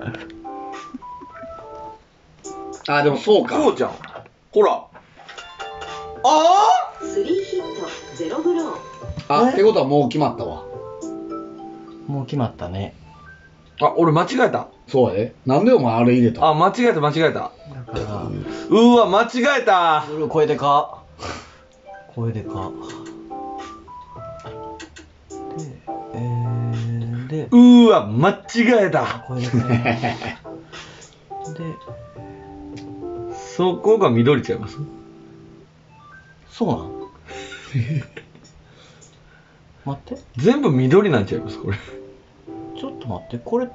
あ、でもそうか。 こうちゃん。ほら。あスリーヒット、ゼロブロー。 あ、ってことはもう決まったわ。 もう決まったね。 ー。あ、俺間違えた。 そうやで。なんでお前あれ入れた。 あ、間違えた、間違えた。 だから、 うーわ、間違えた。 ルール超えてか。超えてか。で、えー、で、 うーわ、間違えた。 超えてか。で、 そこが緑ちゃいます。 そうなん待って。 全部緑なんちゃいますこれ。 ちょっと待って、これって。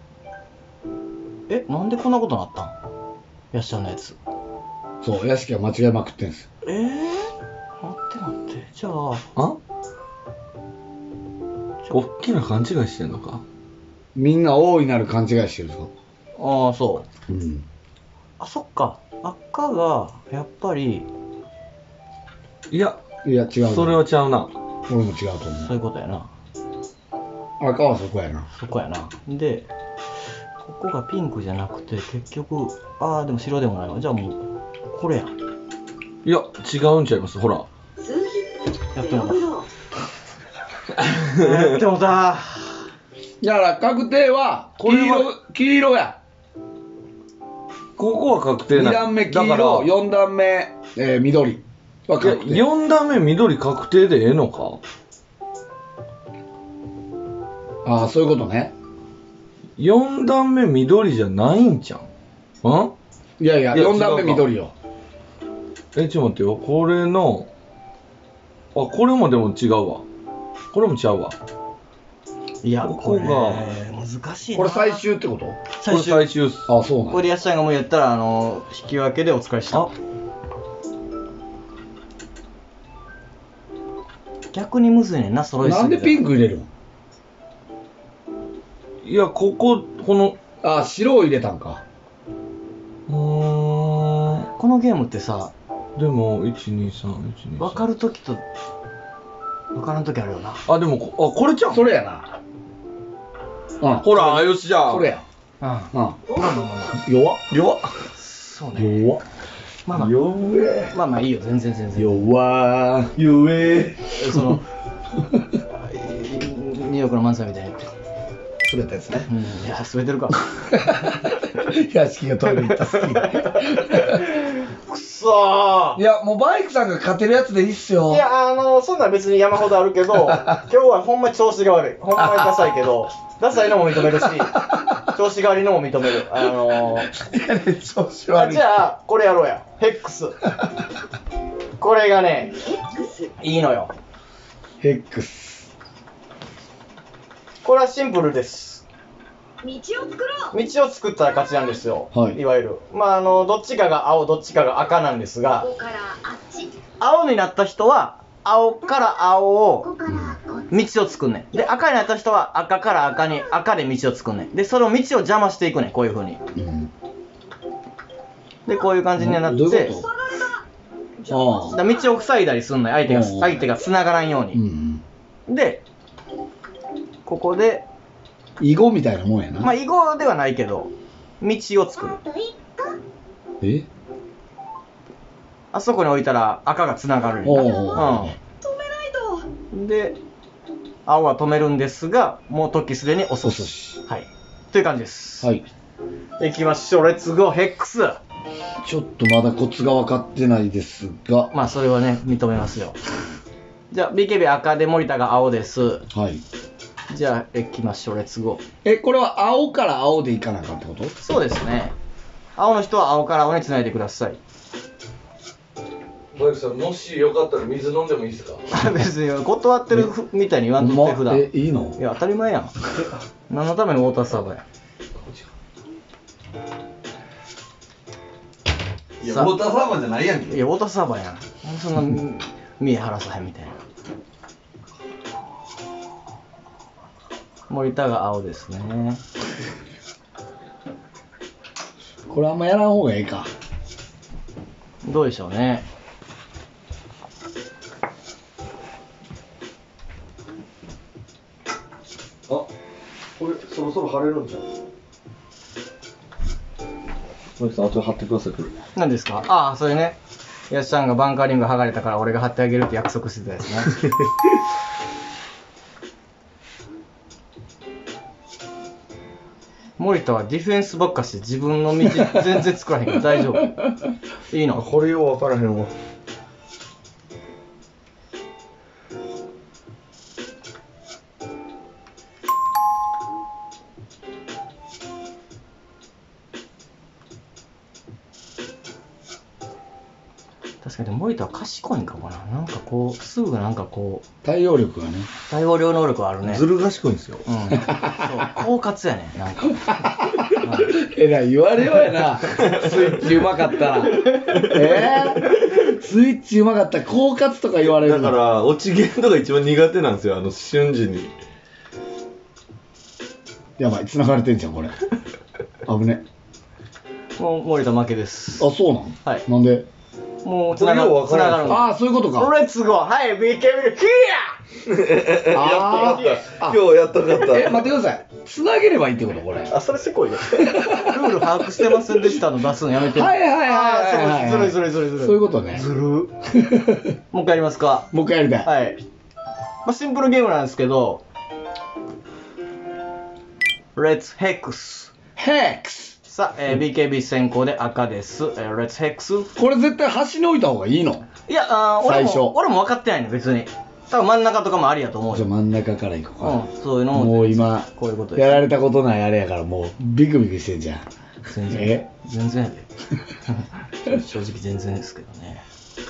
え、なんでこんなことなったんやっしゃんのやつ。 そう、屋敷は間違えまくってんす。 えー、待って待って。じゃあ、 あ大きな勘違いしてんのか。 みんな大いなる勘違いしてるぞ。 ああ、そう。 うん。 あ、そっか。赤が、やっぱり、 いや、 いや、違う。 それはちゃうな。 俺も違うと思う。 そういうことやな。 赤はそこやな。 そこやな。で、ここがピンクじゃなくて、結局、ああ、でも白でもないわ。じゃあもう、これや。 いや、違うんちゃいます。ほら。 ツーヒットやってもうたゼロブロー。 やってもうた。 だから確定は黄色、黄色や。 ここは確定にな段目黄だから色、よん段目、えー、緑は確定。 よん段目緑確定でええのか。 ああ、そういうことね。 よん段目緑じゃないんじゃん。んいやいや、 いやよん段目違うか緑よ。 え、ちょっと待ってよ。これの、あ、これもでも違うわ。これも違うわ。 いや、 ここれこが難しいな。 これ最終ってこと？ こ最終。 れ最終っす。 ああ、そうなんや。 これでやっちゃんがもうやったら、あの、引き分けでお疲れしたあ。 逆にむずいねんな、揃いすぎたなんでピンク入れるの？ いや、ここ、この、 ああ、白を入れたんか。 うーん。 このゲームってさ、 でも、いち、に、さん、いち、に、さん。 分かるときと、分からんときあるよな。 あ、でもこ、あ、これじゃん。 それやな。うん。 ほら、あ、よしじゃん。 それや。 うん。まうん。 あまあまあまあ。 弱っ。 弱っ。 そうね。 弱っ。 まあまあ。 弱え。 まあまあいいよ、全然全然。 弱ー。 弱え。 その、ニューヨークの漫才みたいに。 滑ったやつね。 うん、いや、滑ってるか。 屋敷がトイレ行った好き。 くそいや、もうバイクさんが勝てるやつでいいっすよ。 いや、あの、そんなん別に山ほどあるけど、今日はほんまに調子が悪い。ほんまにダサいけど、ダサいのも認めるし、調子が悪いのも認める。あのー、 調子あ悪い。 じゃあ、これやろうや。ヘックス。これがね、 X いいのよ。 ヘックス。 これはシンプルです。 道を作ろう。 道を作ったら勝ちなんですよ。 はいいわゆる。まあ、あの、どっちかが青、どっちかが赤なんですがこ、こからあっち。 青になった人は、青から青を、 ここからこっち。 道を作んねん。で、赤になった人は赤から赤に、赤で道を作んねん。で、その道を邪魔していくねん、こういう風に。 うん。 で、こういう感じになって、 どういうこああ。 だから道を塞いだりすんのよ、相手が、 うん相手が繋がらんよううに。 ん。 で、ここで、 囲碁みたいなもんやな。 まあ、囲碁ではないけど、道を作る。 あと一個。 えあそこに置いたら赤が繋がるんおうやな。 止めないと。 うん。で、青は止めるんですが、もう時すでに遅し。 遅し。 はい。という感じです。 はい。 行きましょう、レッツゴー、ヘックス。 ちょっとまだコツが分かってないですが。 まあ、それはね、認めますよ。じゃあ、ビーケービー 赤で森田が青です。 はい。 じゃあ、行きましょう、レッツゴー。 え、これは青から青でいかなあかんってこと？ そうですね。青の人は青から青につないでください。 バイクさん、もしよかったら水飲んでもいいですか？ 別に断ってるふみたいに言わんとって、普段。 え、いいの？ いや、当たり前やん。何のためのウォーターサーバーや。 いや、ウさあォーターサーバーじゃないやんけ。 いや、ウォーターサーバーやん。そんな、見え晴らさへんみたいな。森田が青ですね。 これあんまやらん方がええか。 どうでしょうね。 あ、これそろそろ貼れるんじゃん。バイクさん、あと貼ってください、これ。 何ですか？ああ、それね。やっちゃんがバンカーリング剥がれたから俺が貼ってあげるって約束してたやつね。森田はディフェンスばっかして自分の道全然作らへんけど大丈夫？いいの？ これよう分からへんわ。 確かに森田は賢いんかもな。なんかこう、すぐなんかこう、 対応力がね。 対応量能力あるね。 ずる賢いんですよ。 うん。そう、狡猾やねなんか。 えらい言われようやな。スイッチうまかったら。えー、スイッチうまかったら狡猾とか言われるの。 だから、落ちゲーとか一番苦手なんですよ、あの、瞬時に。 やばい、繋がれてんじゃん、これ。危ね。 もう森田負けです。 あ、そうなんはい。 なんでもうつながる。つながる。 ああ、そういうことか。 レッツゴー。はい、ビーケービー ヒあ今日やったかった。 え、待ってください。繋げればいいってことこれ。 あ、それせこいね。ルール把握してませんでしたの出すのやめて。 はいはいはいはいはい。 ずるいずるいずるいずるい。 そういうことね。 ずる。もう一回やりますか。 もう一回やりたい。 はい。まあ、シンプルゲームなんですけど、レッツヘックス。 ヘックス。 さあ、えー、ビーケービー 先行で赤です。えー、レッツヘックス。 これ絶対端に置いた方がいいの？ いや、あー俺最初も、俺も分かってないね、別に。多分真ん中とかもありやと思うよ。 じゃあ真ん中から行こうか。 うん、そういうのも。 もう今、 こういうことです。 やられたことないあれやから、もうビクビクしてんじゃん。 全然。 え全然やで。正直全然ですけどね。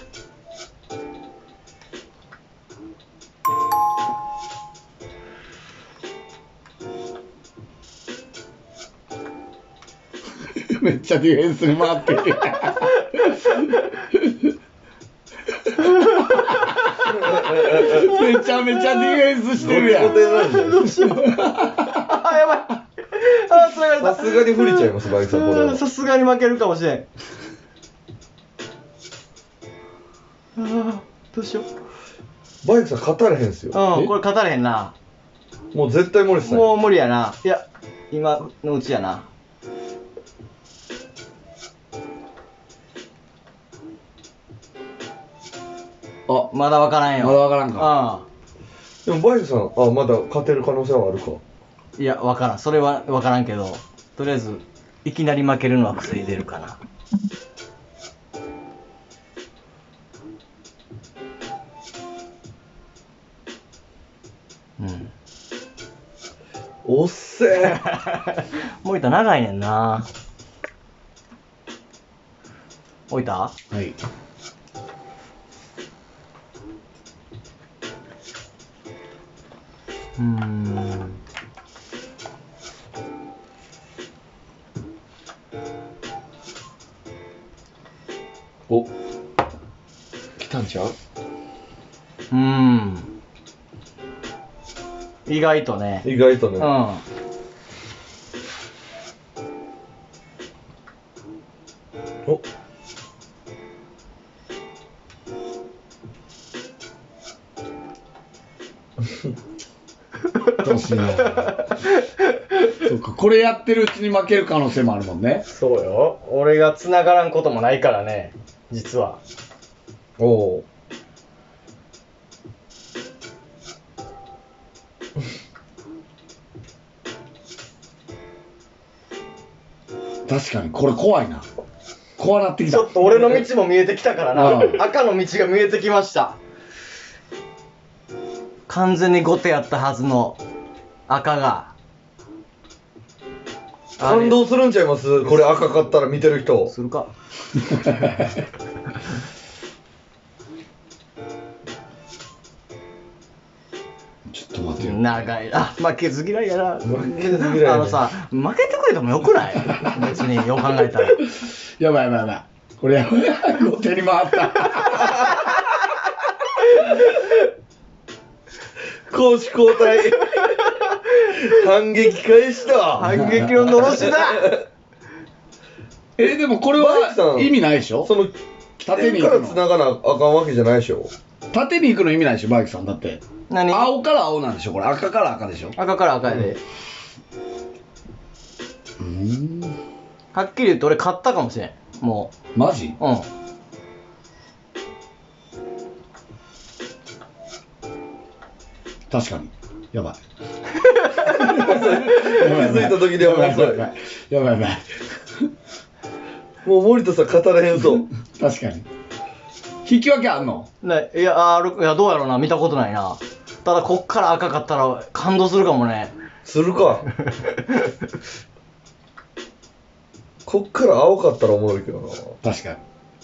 めっちゃディフェンスに回ってる。めちゃめちゃディフェンスしてるやん。 どうしよう。あ、やばい。あ、つながれた。 さすがに不利ちゃいます、バイクさん、これは。 さすがに負けるかもしれん。あーどうしよう。 バイクさん勝たれへんすよ。 うん、これ勝たれへんな。 もう絶対森田さん。 もう無理やな。いや、今のうちやな。 あ、 まだわからんよ。 まだわからんか。 でもバイクさん、あ、まだ勝てる可能性はあるか。 うん。いや、わからん。それはわからんけど、とりあえず、いきなり負けるのは防いでるかな。うん。 おっせえ。 森田長いねんな。置いた？ はい。 うーん。 お、来たんちゃう？ うーん。意外とね。 意外とね。 うん。 お、 楽しいな。そうか、これやってるうちに負ける可能性もあるもんね。 そうよ。俺が繋がらんこともないからね、実は。 おお。 確かに、これ怖いな。怖なってきた。 ちょっと俺の道も見えてきたからな。 うん赤の道が見えてきました。完全に後手やったはずの赤が。 感動するんちゃいます？これ赤かったら見てる人。 するか。 ちょっと待ってよ。 長い。あ、負けず嫌いやな。 負けず嫌いやねあのさ、負けてくれてもよくない？別によう考えたら。 やばいやばいやばい。これやばい。後手に回った。 攻守交代。反撃返した。 反撃ののろしだ。 え、でもこれバイクさんは意味ないでしょ？ その縦に行くの。 点から繋がなあかんわけじゃないでしょ。 縦に行くの意味ないでしょ、バイクさん。だって。 何？ 青から青なんでしょ、これ。赤から赤でしょ。 赤から赤やで。 うーん。 はっきり言って俺勝ったかもしれん。もマジ？ う。うん。 確かに。やばい。 気づいた時ではやばいやばい。やばいやばい。 もう森田さん語れへんぞ。 確かに。引き分けあんの？ ね、いや、あーいや、どうやろうな、見たことないな。ただ、こっから赤かったら感動するかもね。 するか。こっから青かったらおもろいけどな。 確かに。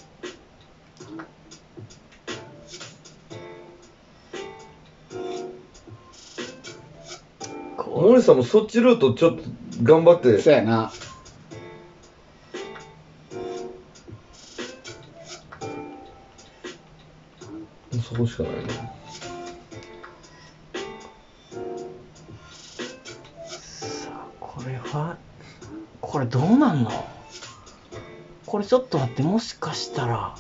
森さんもそっちルートちょっと頑張って。 そうやな。 そこしかないな。 さあ、 これどうなんの？これちょっと待って、もしかしたら。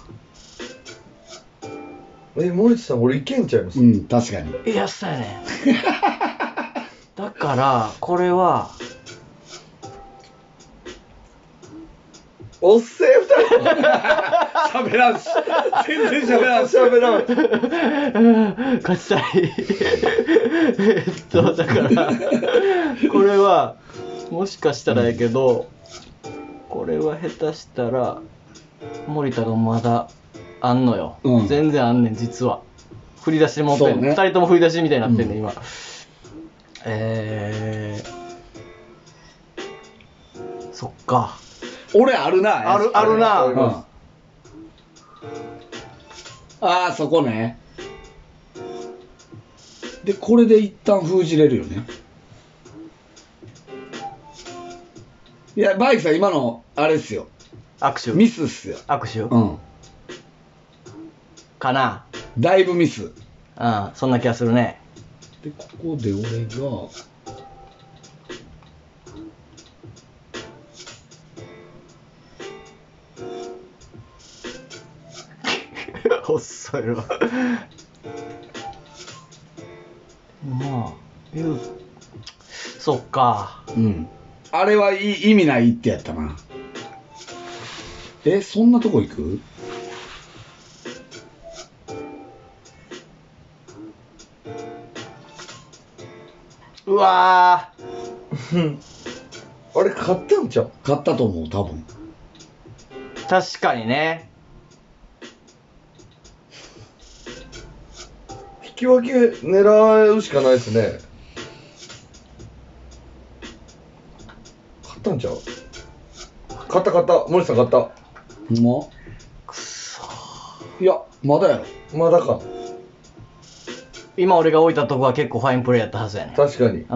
え、森田さん、俺いけんちゃいます？ うん、確かに。 いや、そうやね。だから、これは、 おっせえ二人喋らんし。全然喋らんし。 喋らん。 勝ちたい。えっと、だから、これは、もしかしたらやけど、これは下手したら、森田がまだあんのよ。 うん全然あんねん、実は。振り出しで持ってんねん。 そうね二人とも振り出しみたいになってんねん、 うん今。えー。そっか。 俺あるな。 ある、あるな。 うん。ああ、そこね。で、これで一旦封じれるよね。いや、バイクさん、今の、あれっすよ。 握手。 ミスっすよ。 握手うん。 かな。 だいぶミス。 うん、そんな気がするね。 で、ここで俺が、 遅いわ。まあ、言う。そっか。 うん。あれはいい意味ないってやったな。え、そんなとこ行く？ うわあれ買ったんちゃう？ 買ったと思う、多分。 ー、確かにね。 引き分け狙うしかないですね。買ったんちゃう？買った買った。森さん買った。 ほんま？ くそいや、まだやろ。 まだか。 今俺が置いたとこは結構ファインプレーやったはずやね。 確かに。 うん。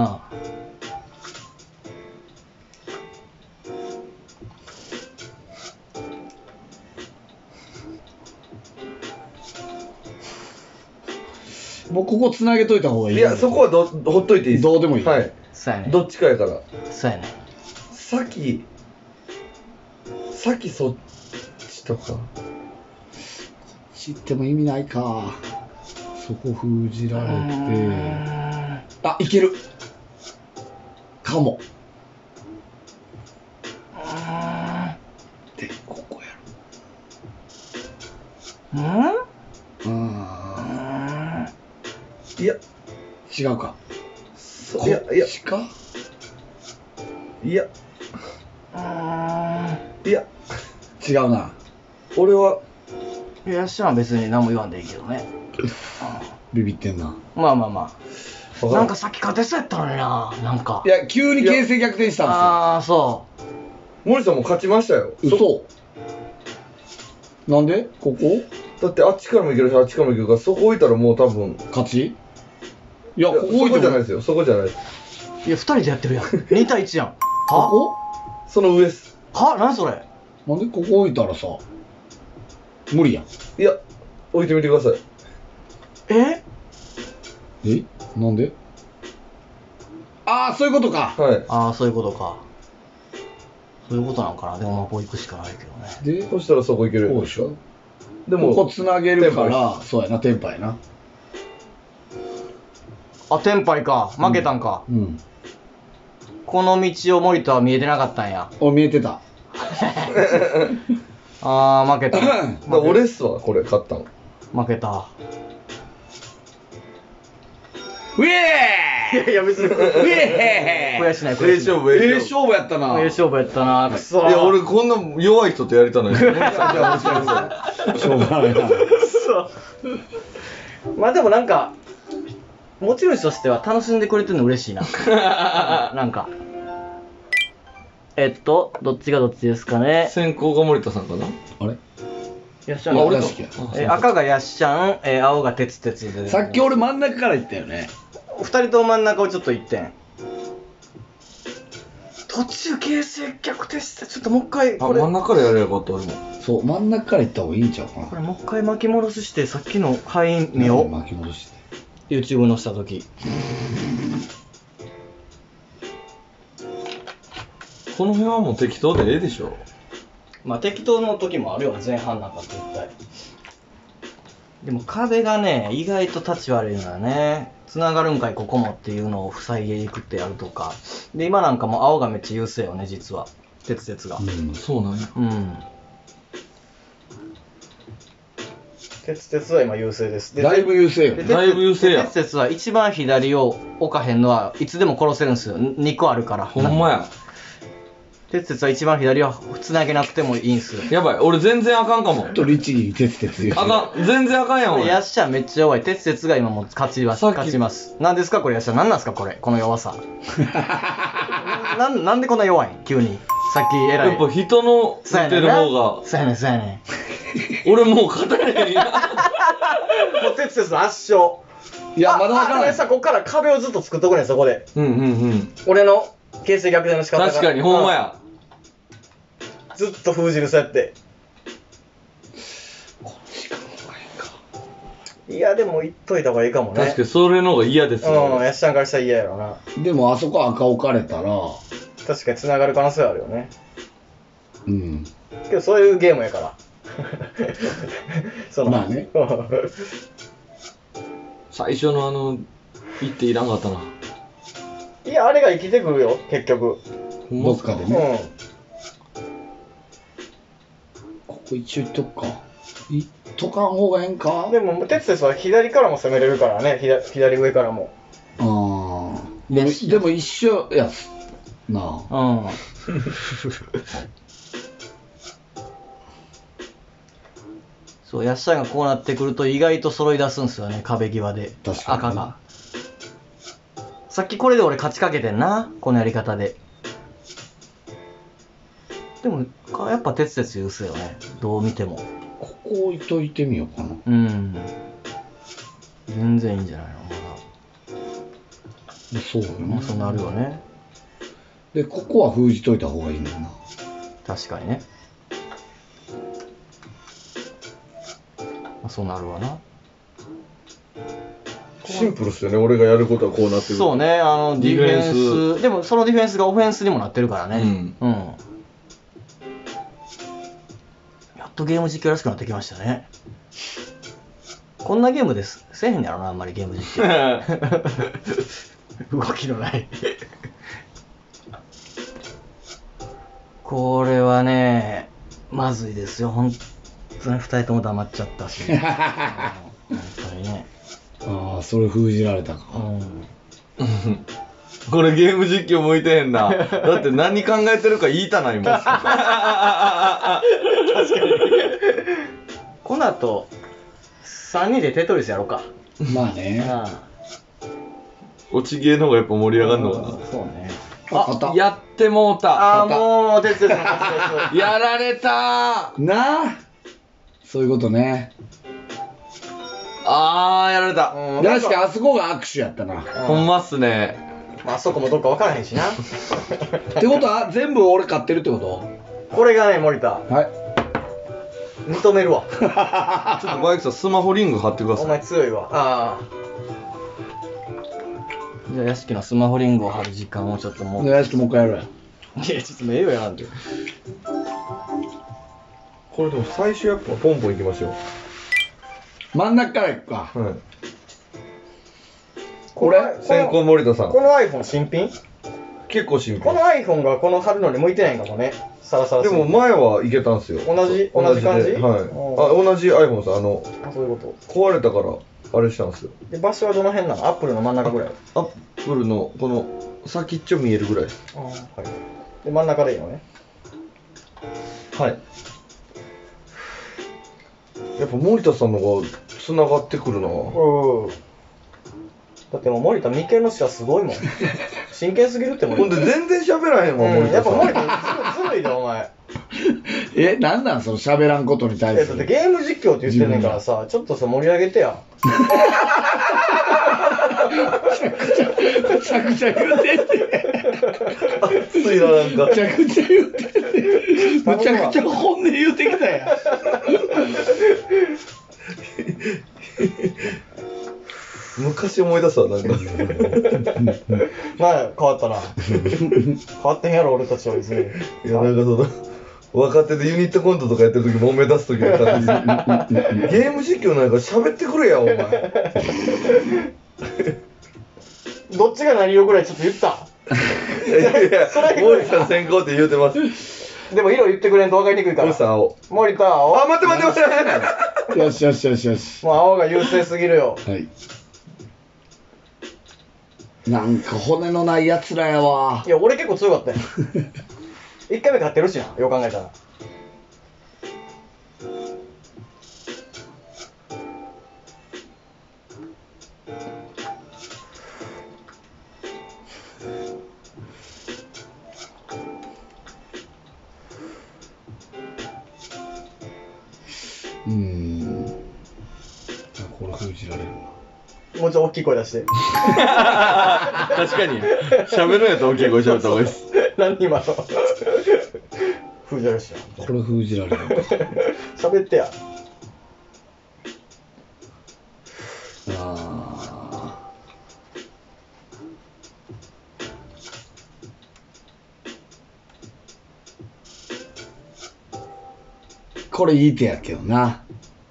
もうここつなげといた方がいい。 いや、そこはどほっといていいです。 どうでもいいはい。 そうやね。 どっちかやから。 そうやね。 さっき、さっきそっちとか。 知っても意味ないか。そこ封じられて。あ、いける。かも。で、ここやうんろ。あいや、 ー違うか。 そいや、いやこっ、ちか。 いや、いや、 違うな。 俺は、 いや、しらん別に何も言わんでいいけどね。 ビビってんな。 まあまあまあ。 わからなんかさっき勝てそうやったのにな。なんかい。や、急に形勢逆転したんああ、そ森さんも勝ちましたよ。 ですよ。嘘。なんでここだってあっちからも行けるし、あっちからも行けるから、そこ置いたらもう多分。 勝ちいや、 いやここ置いてもそこじゃないですよ、そこじゃないです。 う。いや、二人でやってるやん。に対いちやん。 こはこその上っす。 は何それ。 なんでここ置いたらさ、無理やん。 いや、置いてみてください。 ええなんでああ、そういうことか。 はい。 ああ、そういうことか。そういうことなんかな。でもまあ、こう行くしかないけどね。 で、 そしたらそこ行けるこうでしょ。 でも、 ここつなげるかテンら、そうやな、テンパやな。 あ、テンパイか。負けたんか。 うん。 この道を森田は見えてなかったんや。 お、見えてた。 あー、負けた。 だから俺っすわ、これ、勝ったの。 負けた。 うえいやいや、別に。 ーうえ悔しない、 ええ悔しない。 勝負、ええええ勝負やったな。 ええ勝負やったな。くそ。 いや、俺こんな弱い人とやりたない。 しょうがないな。 そうまあでもなんか持ち主としては楽しんでくれてるの嬉しいな。なんかえっとどっちがどっちですかね。 先行が森田さんかな。 あれやっしゃんがあ俺だっけえ赤がやっしゃん、えー青がてつてつでさっき俺真ん中から言ったよね。 二人とも真ん中をちょっと一点。途中形勢逆転してちょっともう一回あ、 これ真ん中からやればよかった、俺も。 そう、真ん中から行った方がいいんちゃうかな。 これもう一回巻き戻ししてさっきの敗因を巻き戻して。 YouTube 載せた時この辺はもう適当でええでしょ。 まあ適当の時もあるよ、前半なんか絶対。でも壁がね、意外と立ち悪いのよね。繋がるんかいここもっていうのを塞いでいくってやるとか。で、今なんかもう青がめっちゃ優勢よね、実は。鉄鉄が。 うん、そうなんや。 うん。鉄鉄は今優勢です。でだいぶ優勢よね。 でだいぶ優勢や鉄鉄は一番左を置かへんのはいつでも殺せるんですよ。にこあるから。 ほんまや。 鉄鉄は一番左は繋げなくてもいいんすよ。 やばい、俺全然あかんかも。 と律儀に鉄鉄言うてあかん、全然あかんやん、俺。 ヤッシャーめっちゃ弱い。鉄鉄が今もう勝ちます。 さっき勝ちます。何ですかこれヤッシャー。何なんですかこれ。この弱さ。な、なんでこんな弱いん急に。さっき偉い。 やっぱ人のそうや見てるねんな方が、 そうやねん、そうやね俺もう勝てないやん。 ん。もう鉄鉄の圧勝。 いや、まだわからない。 ああでさ、こっから壁をずっと作っとくねん、そこで。 うんうんうん。 俺の形勢逆転の仕方が。 確かに、ほんまや。 うん。ずっと封じる、そうやって。いや、でも言っといた方がいいかもね。 確かにそれの方が嫌ですうん、 よ。 ヤッシャーからしたら嫌やろな。 でもあそこ赤置かれたら、 確かに繋がる可能性はあるよね。 うん。 けどそういうゲームやから。そのまあね。 最初のあの、言っていらんかったな。 いや、あれが生きてくるよ、結局。 どっかでうね。 ん。 ここ一応言っとくか。言っとかん方がええんか。 でも、鉄鉄は左からも攻めれるからね、左左上からも。 ああ。でも、でも一緒やつ。なあ。 うん。そう、ヤッシャーがこうなってくると意外と揃い出すんですよね、壁際で。 確かにね赤が。さっきこれで俺勝ちかけてんな、このやり方で。でも、かやっぱ鉄鉄優勢よね、どう見ても。 ここ置いといてみようかな。 うん。全然いいんじゃないの、 でそうよまだ。 ね。 そうなるよね。 で、ここは封じといた方がいいねんな。 確かにね。まあ、そうなるわな。 シンプルっすよね、俺がやることはこうなってる。 そうね、あのディフェンスディフェでもそのディフェンスがオフェンスにもなってるからね。 うんうん。やっとゲーム実況らしくなってきましたね。こんなゲームですせえへんやろな、あんまりゲーム実況。動きのない。これはね、まずいですよ、本当にふたりとも黙っちゃったし。うん本当にね。 ああ、それ封じられたか。 うんこれゲーム実況向いてへんな。だって何考えてるか言いたないもん。 確かに。この後、さんにんでテトリスやろうか。 まあね。 あ落ちゲーの方がやっぱ盛り上がるのかな。 そうね。 あ、勝った。 やってもうた。 ああ、もう、鉄鉄の勝ちです。 やられたー。 なあ。そういうことね。 あー、やられた。 うん確かあそこが握手やったな。 ほんまっすね。 まあ、あそこもどっか分からへんしな。 ってことは全部俺買ってるってことこれがね、森田、 はい。 認めるわ。 ちょっとバイクさんスマホリング貼ってくだおさい。 前強いわ。ああ。じゃあ、屋敷のスマホリングを貼る時間をちょっともう。い屋敷もう一回やろうや。 や、ちょっともうええよやなんて。 これでも最初やっぱポンポンいきましょ真ん中から行くか。 う。はい。 これ先行森田さん。 この iPhone 新品結構シンプルこの。iPhone がこの貼るのに向いてないんかもね。サラサラですもぎて前はいけたんすよ。 同じ同じ感じではい。 うんあ、同じ iPhone さん、あの、 あ、そういうこ壊れたから、あれしたんですよ。 と。で、場所はどの辺なの？アップルの真ん中ぐらい。 アップルのこの先っちょ見えるぐらい。 ああ、はい。で、真ん中でいいのね。 はい。やっぱ森田さんの方が繋がってくるな。 うん。だってもう森田、眉間の下すごいもん。真剣すぎるって森田。 ほんで全然喋らへんわ、 うん、やっぱ森田さん。 森田ずるずるいでお前。 え、なんなんその喋らんことに対え、 する。 だってゲーム実況って言ってんねんからさ、ちょっとさ、盛り上げてや。 めちゃくちゃ言うてんね熱いな、なんかめ。ちゃくちゃ言うてんねむちゃくちゃ本音言うてきたやん。 昔思い出すわ、なんか。 まあ変わったな。変わってんやろ俺たちは別に。 いや、なんかその、若手でユニットコントとかやってる時もめ出す時の感じ。ゲーム実況なんか喋ってくれや、お前。 どっちが何色ぐらいちょっと言った。 いやいや、森田先行って言うてます。 でも色言ってくれんと分かりにくいから。 森田青。 森田青。 あ、待って待って待って。 よしよしよしよし。 もう青が優勢すぎるよ。 はい。なんか骨のないやつらやわ。 いや、俺結構強かったよ。一回目勝ってるしな、よう考えたら。 うーん。これ封じられるな。 もうちょっと大きい声出して。 確かに。喋るんやったら大きい声喋った方がいいです。 何今の。封じられるしな。 これ封じられる。 喋ってや。 あー。これいい手やけどな。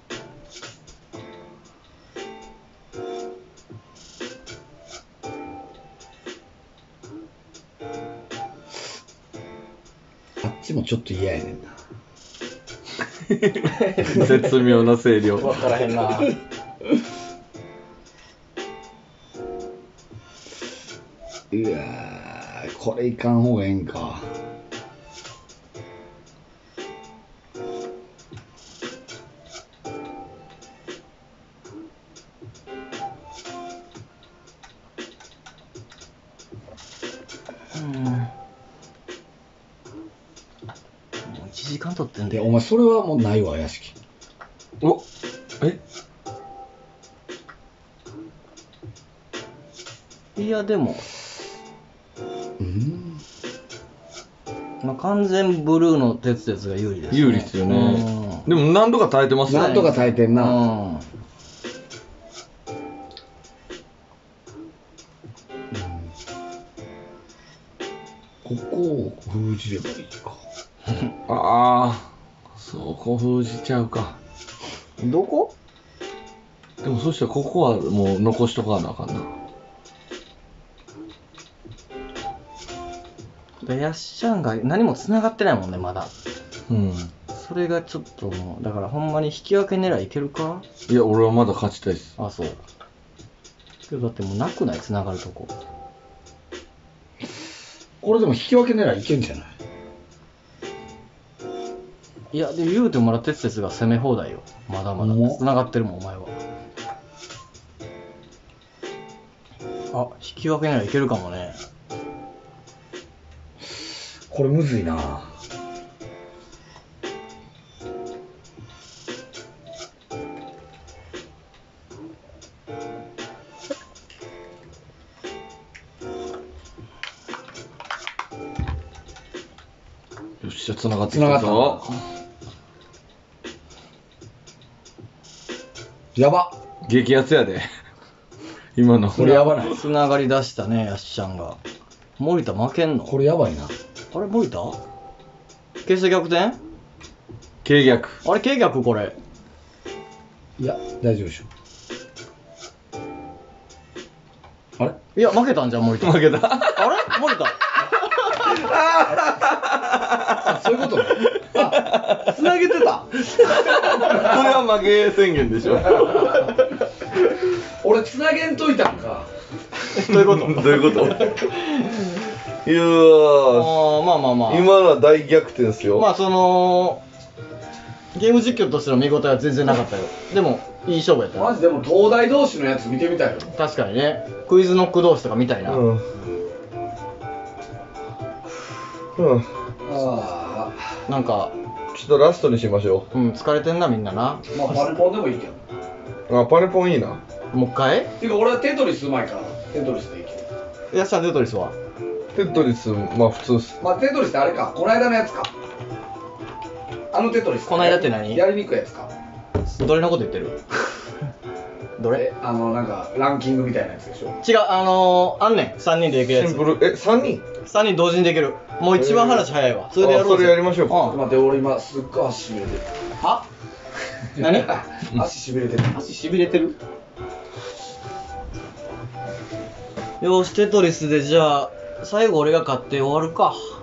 あっちもちょっと嫌やねんな。 絶妙な声量。 分からへんな。 うわー、これいかん方がええんか。 いちじかん撮ってんで。 で、お前それはもうないわ、屋敷。 おえいや、でも、 うん。 まあ、完全ブルーの鉄鉄が有利ですね。 有利ですよね。でも何度か耐えてますね。 なんとか耐えてんな。 うん。 ここを封じればいいか。 ああ、そこ封じちゃうか。 どこ？ でもそしたらここはもう残しとかなあかんな。 ヤッシャンが何も繋がってないもんね、まだ。 うん。 それがちょっともう、だからほんまに引き分け狙いいけるか？ いや、俺はまだ勝ちたいです。 あ、そう。けどだってもうなくない？繋がるとこ。 これでも引き分け狙いいけんじゃない？ いや、で言うてもまだ鉄鉄が攻め放題よ。まだまだ。 お繋がってるもん、お前は。あ、引き分け狙いいけるかもね。 これむずいな。 よっしゃ、繋がってきたぞ。 やば。 激アツやで。今の。 これやばない。 繋がり出したね、ヤッシャンが。森田負けんの？ これやばいな。 あれ、森田形勢逆転？ 軽逆。 あれ、軽逆これ。 いや、大丈夫でしょ。あれ？ いや、負けたんじゃん、森田。 負けた。 あれ森田。 あ、そういうことね。あ、つなげてた。 これは負け宣言でしょ。 俺つなげんといたんか。 どういうこと？ どういうこと？いやー、 あーまあまあまあ。 今のは大逆転ですよ。 まあそのゲーム実況としての見応えは全然なかったよ。でもいい勝負やったよ。 マジでも東大同士のやつ見てみたいよ。 確かにね。クイズノック同士とか見たいな。 うん。うん。 あなんかちょっとラストにしましょうん疲れてんなみんなな。 あ、まあパネポンでもいいけど。 う。あ、パネポンいいな。 もう一回？ ていうか俺はテトリスうまいからテトリスでいける。 ヤッシャンテトリスは？ テトリス、まあ普通っす。 まあテトリスってあれか、この間のやつか。あのテトリス。 この間って何？ やりにくいやつか。 どれのこと言ってる？ どれ？ えあのなんかランキングみたいなやつでしょ。 違う、あのー、あんねん。さんにんでできるやつ。 シンプル。え、さんにん？ さんにん同時にできる。もう一番話早いわ。それでやろうぜ。 あそれやりましょうか。 うんちょっと待って、俺今すっごい足しびれてる。 は何？ 足しびれてる。 足しびれてる？よーし、テトリスでじゃあ、最後俺が勝って終わるか。